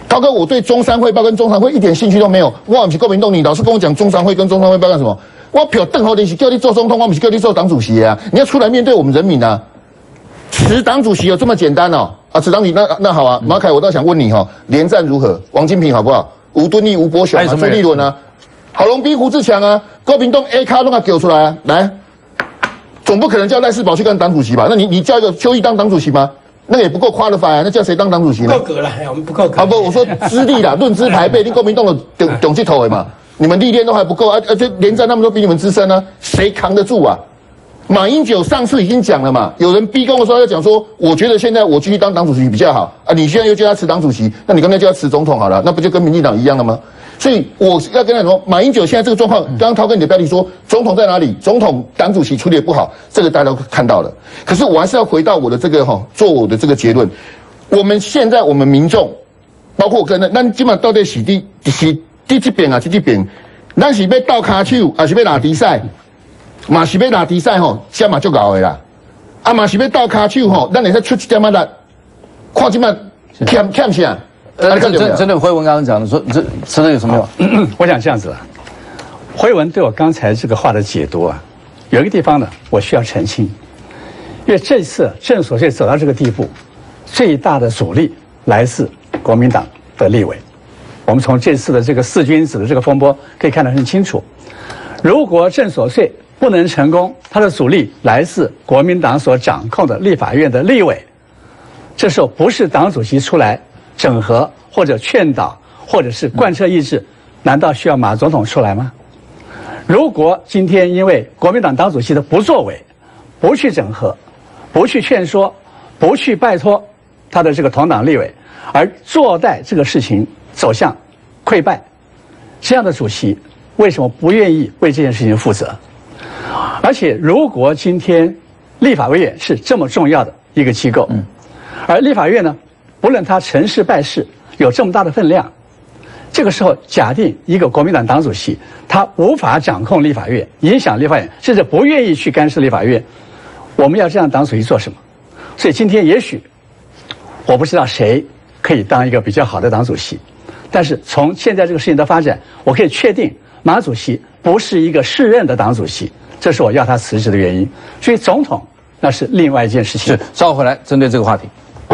涛哥，我对中山汇报跟中常会一点兴趣都没有。我不是国民党，你老是跟我讲中常会跟中常汇报干什么？我票邓浩林是叫你做总统，我不是叫你做党主席啊！你要出来面对我们人民啊！辞党主席有这么简单哦？啊，辞党主席那那好啊，马凯，我倒想问你哈、哦，连战如何？王金平好不好？吴敦义、吴伯雄啊，朱立伦啊，郝龙斌、胡志强啊，国民党 A 咖都给丢出来啊！来，总不可能叫赖士葆去当党主席吧？那你你叫一个邱毅当党主席吗？那个也不够qualify啊，那叫谁当党主席呢？ 不够格了，我们不够格。 啊不，我说资历啦，论资排辈，你国民党的董董去头的嘛。你们历练都还不够啊！而且连战他们都比你们资深啊，谁扛得住啊？马英九上次已经讲了嘛，有人逼宫的时候要讲说，我觉得现在我继续当党主席比较好啊。你现在又叫他辞党主席，那你刚才叫他辞总统好了，那不就跟民进党一样了吗？所以我要跟他说，马英九现在这个状况，刚刚涛哥你的标题说总统在哪里？总统党主席处理得不好，这个大家都看到了。可是我还是要回到我的这个哈，做我的这个结论。我们现在我们民众，包括我跟那，那基本上到底是第是。第这边啊，第这边，咱是要倒骹手，还是要拉比赛？嘛是要拉比赛吼，这嘛足够的啦。啊嘛是要倒骹手吼，咱会使出一点仔力，看这嘛欠欠啥？ 呃，真真的辉文刚刚讲的说，这这个有什么用？ 我想这样子啊，辉文对我刚才这个话的解读啊，有一个地方呢，我需要澄清，因为这次正所谓走到这个地步，最大的阻力来自国民党的立委。我们从这次的这个四君子的这个风波可以看得很清楚，如果郑所税不能成功，他的阻力来自国民党所掌控的立法院的立委。这时候不是党主席出来整合或者劝导或者是贯彻意志，难道需要马总统出来吗？如果今天因为国民党党主席的不作为，不去整合，不去劝说，不去拜托他的这个同党立委，而坐待这个事情走向溃败，这样的主席为什么不愿意为这件事情负责？而且，如果今天立法委员是这么重要的一个机构，而立法院呢，不论他成事败事，有这么大的分量，这个时候假定一个国民党党主席他无法掌控立法院，影响立法院，甚至不愿意去干涉立法院，我们要这样党主席做什么？所以今天也许我不知道谁可以当一个比较好的党主席。但是从现在这个事情的发展，我可以确定马主席不是一个适任的党主席，这是我要他辞职的原因。所以总统那是另外一件事情。 是，稍后回来针对这个话题。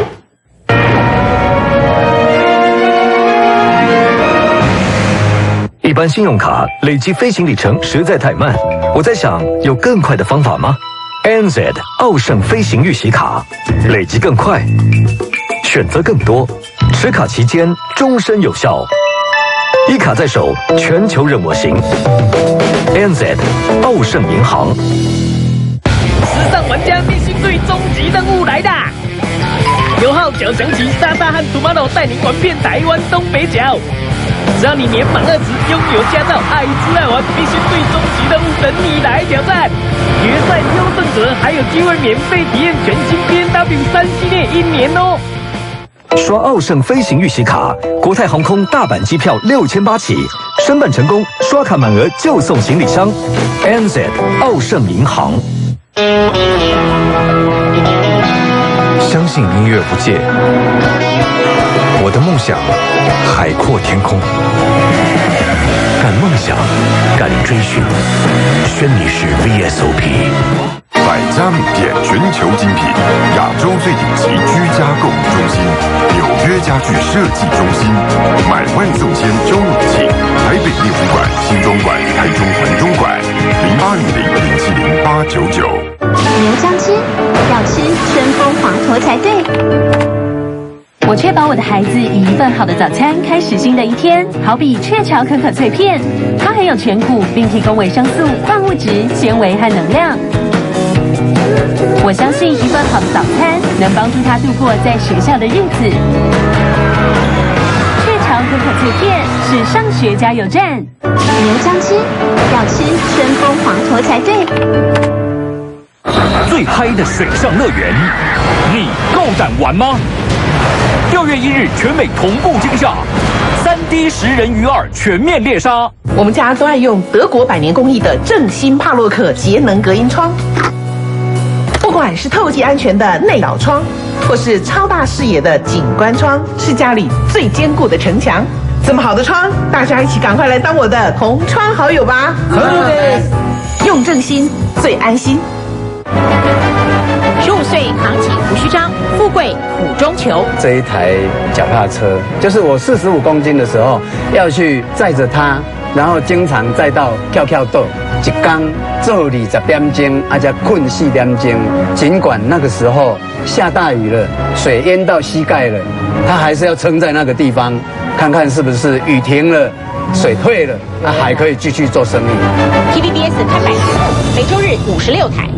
一般信用卡累积飞行里程实在太慢，我在想有更快的方法吗 ？A N Z 奥盛飞行预习卡，累积更快，选择更多。持卡期间终身有效，一卡在手，全球任我行。A N Z 奥盛银行。 时尚玩家电信队终极任务来啦！六号角翔起、莎莎和 Tomorrow 带您玩遍台湾东北角。只要你年满二十，拥有驾照，爱之爱玩，电信队终极任务等你来挑战。决赛优胜者还有机会免费体验全新 B M W 三系列一年哦。 刷奥盛飞行预习卡，国泰航空大阪机票六千八起，申办成功刷卡满额就送行李箱。A N Z 奥盛银行。 相信音乐无界，我的梦想海阔天空。 敢梦想，敢追寻，轩尼诗 V S O P。 百家名店，全球精品，亚洲最顶级居家购物中心，纽约家具设计中心，买万送千周年庆，台北猎湖馆、新庄馆、台中环中馆，零八零零零七零八九九。 牛姜汁要吃春风黄驼才对。我确保我的孩子以一份好的早餐开始新的一天，好比雀巢可可脆片，它含有全谷，并提供维生素、矿物质、纤维和能量。我相信一份好的早餐能帮助他度过在学校的日子。雀巢可可脆片是上学加油站。牛姜汁要吃春风黄驼才对。 最嗨的水上乐园，你够胆玩吗？六月一日全美同步惊吓，三 D 食人鱼二全面猎杀。 我们家都爱用德国百年工艺的正新帕洛克节能隔音窗。哦， 管是透气安全的内倒窗，或是超大视野的景观窗，是家里最坚固的城墙。这么好的窗，大家一起赶快来当我的同窗好友吧！用正心最安心。 十五岁扛起胡须章，富贵苦中求。 这一台脚踏车，就是我四十五公斤的时候要去载着它，然后经常载到跳跳豆，一缸做二十点钟，而且困四点钟。尽管那个时候下大雨了，水淹到膝盖了，他还是要撑在那个地方，看看是不是雨停了，水退了，那还可以继续做生意。 T V B S 看板节目，每周日五十六台。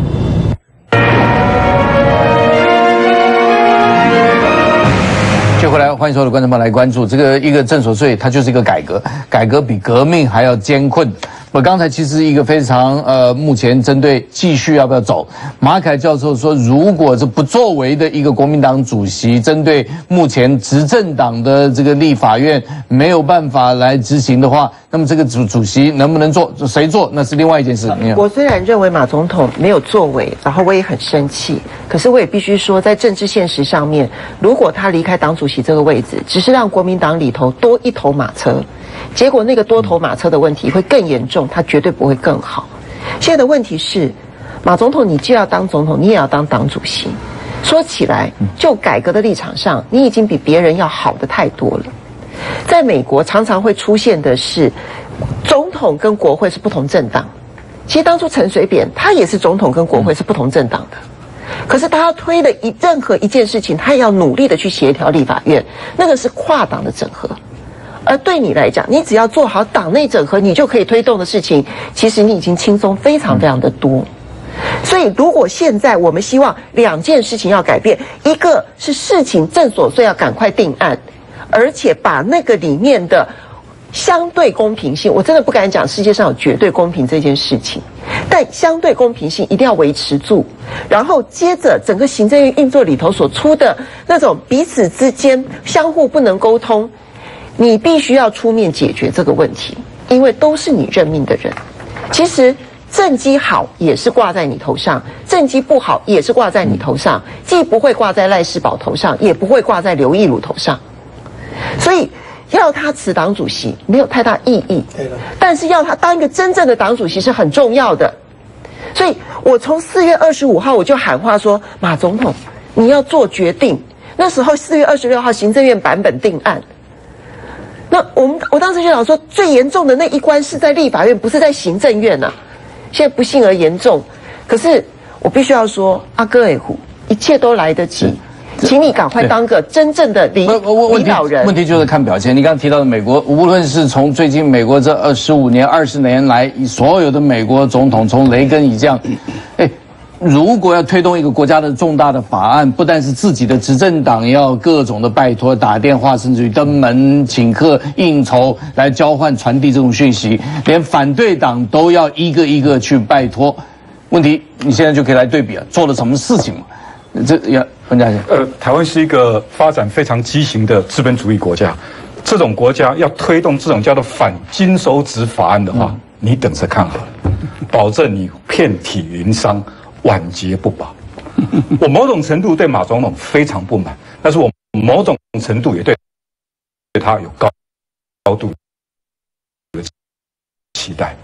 接回来，欢迎所有的观众朋友来关注这个一个正所税，它就是一个改革，改革比革命还要艰困。我刚才其实一个非常呃，目前针对继续要不要走，马凯教授说，如果这不作为的一个国民党主席，针对目前执政党的这个立法院没有办法来执行的话，那么这个主主席能不能做，谁做那是另外一件事。 我虽然认为马总统没有作为，然后我也很生气，可是我也必须说，在政治现实上面，如果他离开党主席这个位置，只是让国民党里头多一头马车。结果那个多头马车的问题会更严重，它绝对不会更好。现在的问题是，马总统你既要当总统，你也要当党主席。说起来，就改革的立场上，你已经比别人要好的太多了。在美国常常会出现的是，总统跟国会是不同政党。其实当初陈水扁他也是总统跟国会是不同政党的。可是他要推的一任何一件事情，他也要努力的去协调立法院，那个是跨党的整合。而对你来讲，你只要做好党内整合，你就可以推动的事情，其实你已经轻松非常非常的多。所以，如果现在我们希望两件事情要改变，一个是事情正琐碎要赶快定案，而且把那个里面的相对公平性，我真的不敢讲世界上有绝对公平这件事情，但相对公平性一定要维持住。然后接着整个行政院运作里头所出的那种彼此之间相互不能沟通，你必须要出面解决这个问题，因为都是你任命的人。其实政绩好也是挂在你头上，政绩不好也是挂在你头上，既不会挂在赖士葆头上，也不会挂在刘义儒头上。所以要他辞党主席没有太大意义，但是要他当一个真正的党主席是很重要的。所以我从四月二十五号我就喊话说，马总统你要做决定。那时候四月二十六号行政院版本定案。那我们我当时就想说，最严重的那一关是在立法院，不是在行政院啊。现在不幸而严重，可是我必须要说，阿哥尔虎，一切都来得及，请你赶快当个真正的领领导人。 问题就是看表现。你刚刚提到的美国，无论是从最近美国这二十五年、二十年来，所有的美国总统，从雷根以这样，哎。如果要推动一个国家的重大的法案，不但是自己的执政党要各种的拜托、打电话，甚至于登门请客、应酬来交换、传递这种讯息，连反对党都要一个一个去拜托。问题你现在就可以来对比了，做了什么事情嘛？这要分家先。 呃，台湾是一个发展非常畸形的资本主义国家，这种国家要推动这种叫做反金手指法案的话，嗯、你等着看好了，保证你遍体鳞伤。晚节不保。我某种程度对马总统非常不满，但是我某种程度也对对他有高高度的期待。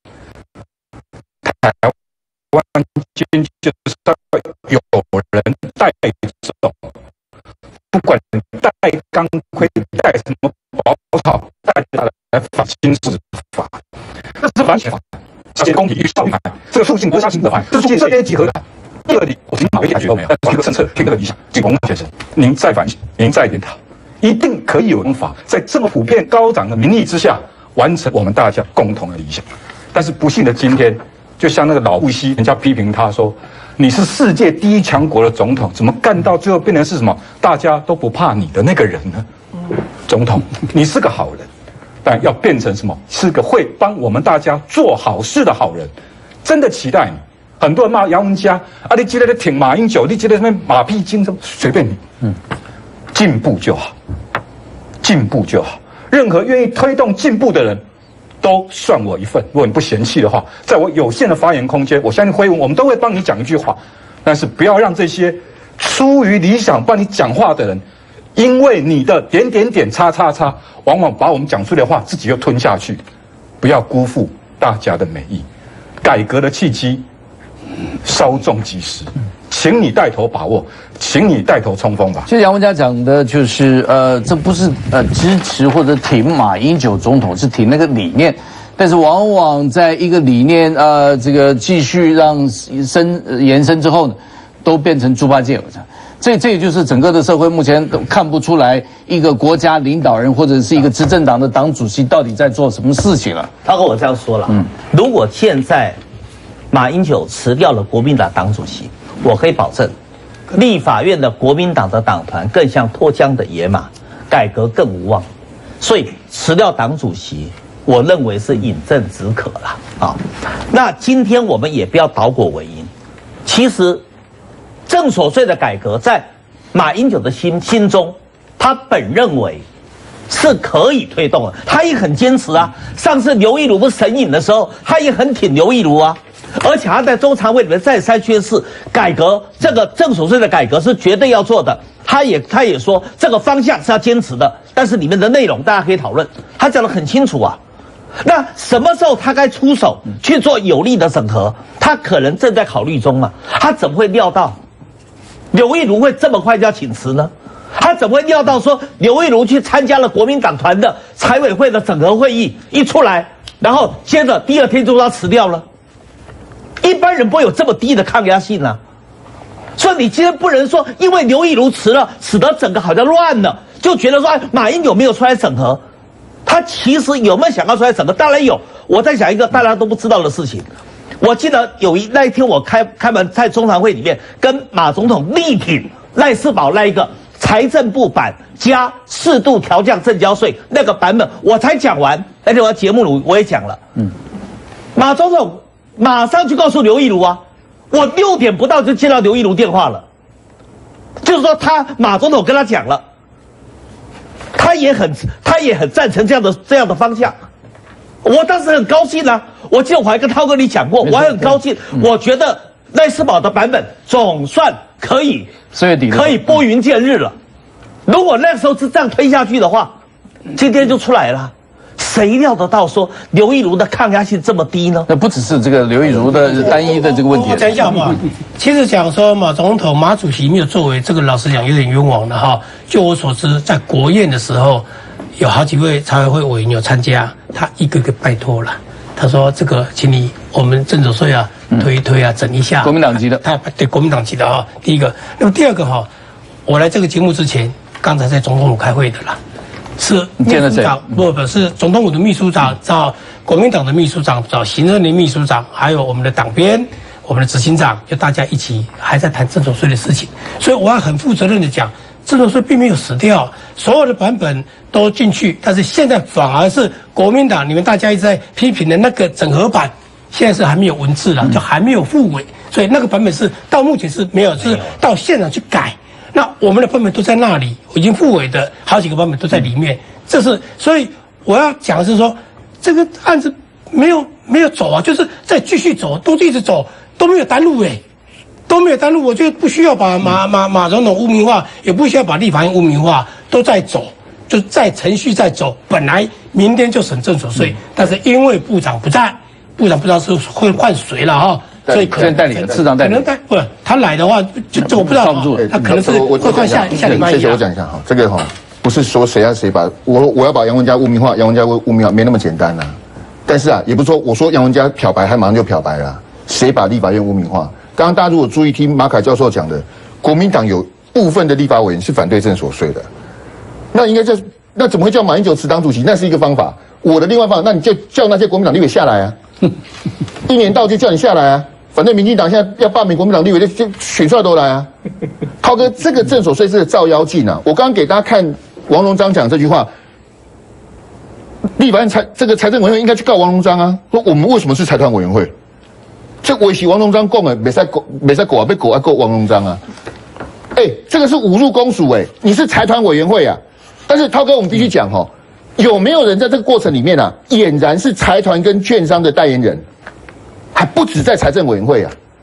台湾今天就是有人带走，不管带钢盔、带什么宝套，带下来反金子法，这是完全法。这些公平与少年，这个促进国家行政法，这是这些集合的。第二点，我听马威提都没有，但这个政策偏个理想。金鹏先生，您再反省，您再检讨，一定可以有方法，在这么普遍高涨的民意之下，完成我们大家共同的理想。但是不幸的今天，就像那个老布希，人家批评他说，你是世界第一强国的总统，怎么干到最后变成是什么？大家都不怕你的那个人呢？总统，你是个好人。但要变成什么？是个会帮我们大家做好事的好人，真的期待你。很多人骂杨文嘉啊，你今天在挺马英九，你今天什么马屁精什么，随便你，嗯，进步就好，进步就好。任何愿意推动进步的人，都算我一份。如果你不嫌弃的话，在我有限的发言空间，我相信辉文我们都会帮你讲一句话： 但是不要让这些出于理想帮你讲话的人，因为你的点点点叉叉叉，往往把我们讲出来的话自己又吞下去，不要辜负大家的美意。改革的契机稍纵即逝，请你带头把握，请你带头冲锋吧。 其实杨文嘉讲的就是，呃，这不是呃支持或者挺马英九总统，是挺那个理念。但是往往在一个理念呃这个继续让伸延伸之后呢，都变成猪八戒了。这这也就是整个的社会目前都看不出来一个国家领导人或者是一个执政党的党主席到底在做什么事情了。 他跟我这样说了，嗯，如果现在马英九辞掉了国民党党主席，我可以保证，立法院的国民党的党团更像脱缰的野马，改革更无望。所以辞掉党主席，我认为是饮鸩止渴了啊。那今天我们也不要倒果为因，其实正所谓的改革，在马英九的心心中，他本认为是可以推动的，他也很坚持啊。上次刘义儒不是神隐的时候，他也很挺刘义儒啊。而且他在中常会里面再三宣示，改革这个正所谓的改革是绝对要做的。他也他也说这个方向是要坚持的，但是里面的内容大家可以讨论。他讲得很清楚啊。那什么时候他该出手去做有力的整合？他可能正在考虑中嘛。他怎么会料到刘义儒会这么快就要请辞呢？他怎么会料到说刘义儒去参加了国民党团的财委会的整合会议，一出来，然后接着第二天就要辞掉了？一般人不会有这么低的抗压性啊。所以你今天不能说因为刘义儒辞了，使得整个好像乱了，就觉得说、哎、马英九没有出来整合。他其实有没有想要出来整合？当然有。我在讲一个大家都不知道的事情。我记得有一那一天我开开门在中常会里面跟马总统力挺赖士葆那一个财政部版加适度调降证交税那个版本，我才讲完，而且我节目里我也讲了。嗯，马总统马上就告诉刘义儒啊，我六点不到就接到刘义儒电话了，就是说他马总统跟他讲了，他也很他也很赞成这样的这样的方向。我当时很高兴啊，我记得我还跟涛哥你讲过，我还很高兴，嗯、我觉得赖士葆的版本总算可以四月底可以拨云见日了。如果那个时候是这样推下去的话，今天就出来了。谁料得到说刘义儒的抗压性这么低呢？ 那不只是这个刘义儒的单一的这个问题。 我讲一下嘛，其实讲说马总统、马主席没有作为，这个老实讲有点冤枉的哈。就我所知，在国宴的时候，有好几位财委会委员有参加，他一个个拜托了。他说：“这个，请你我们郑总税啊推一推啊，整一下。” 国民党籍的， 他对国民党籍的啊。第一个，那么第二个哈，我来这个节目之前，刚才在总统府开会的啦。是秘书长，不不是总统府的秘书长，找国民党的秘书长，找行政的秘书长，还有我们的党编、我们的执行长，就大家一起还在谈郑所税的事情。所以我要很负责任的讲，郑所税并没有死掉，所有的版本都进去，但是现在反而是国民党你们大家一直在批评的那个整合版，现在是还没有文字了，就还没有复委，所以那个版本是到目前是没有，是到现场去改。那我们的版本都在那里，已经复委的好几个版本都在里面。这是，所以我要讲的是说，这个案子没有没有走啊，就是在继续走，都一直走，都没有耽误哎，都没有耽误。我就不需要把马马马总统污名化，也不需要把立法院污名化，都在走，就在程序在走。本来明天就审郑所税，但是因为部长不在，部长不知道是会换谁了哈。所以可能代理人，市长代理人，可能不，他来的话，就就我不知道，他可能是会换下下礼拜一。 谢谢我讲一下哈，这个哈不是说谁要谁把我我要把杨文嘉污名化，杨文嘉污名化没那么简单呐。但是啊，也不是说我说杨文嘉漂白，他马上就漂白了。谁把立法院污名化？刚刚大家如果注意听马凯教授讲的，国民党有部分的立法委员是反对郑所税的，那应该叫那怎么会叫马英九辞党主席？那是一个方法。我的另外方法，那你就叫那些国民党立委下来啊，一年到就叫你下来啊。反正民进党现在要罢免国民党立委，就就选出来都来啊。涛哥，这个郑所税是个照妖镜啊！我刚刚给大家看王荣章讲这句话，立法院财这个财政委员会应该去告王荣章啊，说我们为什么是财团委员会？这我是王荣章讲的，没在狗没在狗啊，被狗啊告王荣章啊！哎、欸，这个是侮辱公署哎、欸，你是财团委员会啊！但是涛哥，我们必须讲哦，有没有人在这个过程里面啊，俨然是财团跟券商的代言人？还不止在财政委员会啊，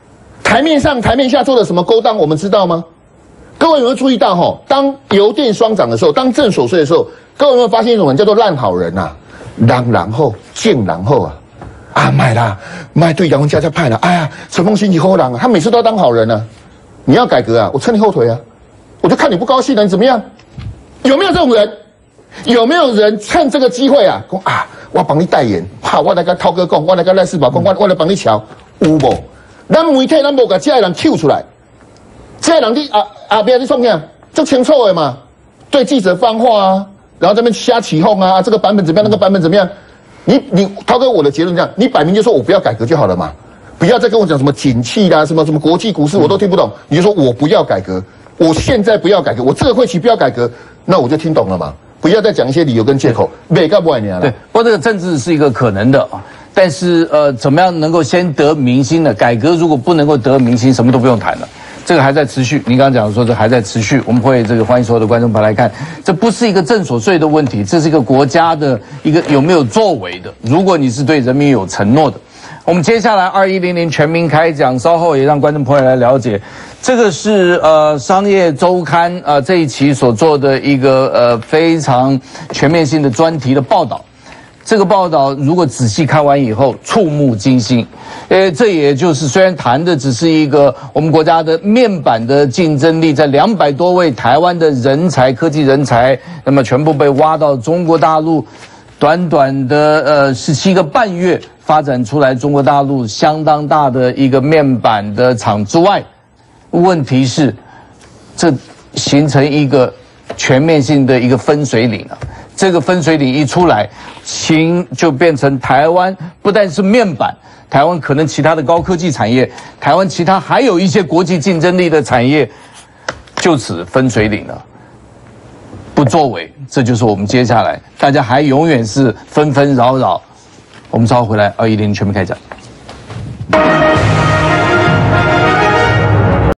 台面上、台面下做了什么勾当，我们知道吗？各位有没有注意到哈？当油电双涨的时候，当正所税的时候，各位有没有发现一种人叫做烂好人呐、啊？然然后见然后啊，啊买啦，买对杨文家家派了，哎呀，陈凤新你好人啊，他每次都要当好人啊。你要改革啊，我扯你后腿啊，我就看你不高兴了，你怎么样？有没有这种人？有没有人趁这个机会啊，说啊，我帮你代言，哈，我来跟涛哥讲，我来跟赖世宝讲，我我来帮你瞧，有无？咱媒体咱无把这个人 Q 出来，这个人你啊啊，别你创啥，就清楚的嘛，对记者放话啊，然后这边瞎起哄啊，这个版本怎么样，那个版本怎么样？你你涛哥，我的结论这样，你摆明就说我不要改革就好了嘛，不要再跟我讲什么景气啦，什么什么国际股市我都听不懂，你就说我不要改革，我现在不要改革，我这个会期不要改革，那我就听懂了嘛。不要再讲一些理由跟借口，每个不爱你了。 对，不过这个政治是一个可能的啊，但是呃，怎么样能够先得民心呢？改革如果不能够得民心，什么都不用谈了。这个还在持续，您刚刚讲说这还在持续，我们会这个欢迎所有的观众朋友来看，这不是一个正所税的问题，这是一个国家的一个有没有作为的。如果你是对人民有承诺的，我们接下来二一零零全民开讲，稍后也让观众朋友来了解。这个是呃商业周刊呃这一期所做的一个呃非常全面性的专题的报道。这个报道如果仔细看完以后，触目惊心。呃，这也就是虽然谈的只是一个我们国家的面板的竞争力，在两百多位台湾的人才、科技人才，那么全部被挖到中国大陆，短短的呃十七个半月发展出来中国大陆相当大的一个面板的厂之外。问题是，这形成一个全面性的一个分水岭啊！这个分水岭一出来，形就变成台湾不但是面板，台湾可能其他的高科技产业，台湾其他还有一些国际竞争力的产业，就此分水岭了。不作为，这就是我们接下来大家还永远是纷纷扰扰。我们稍后回来，二一零全面开讲。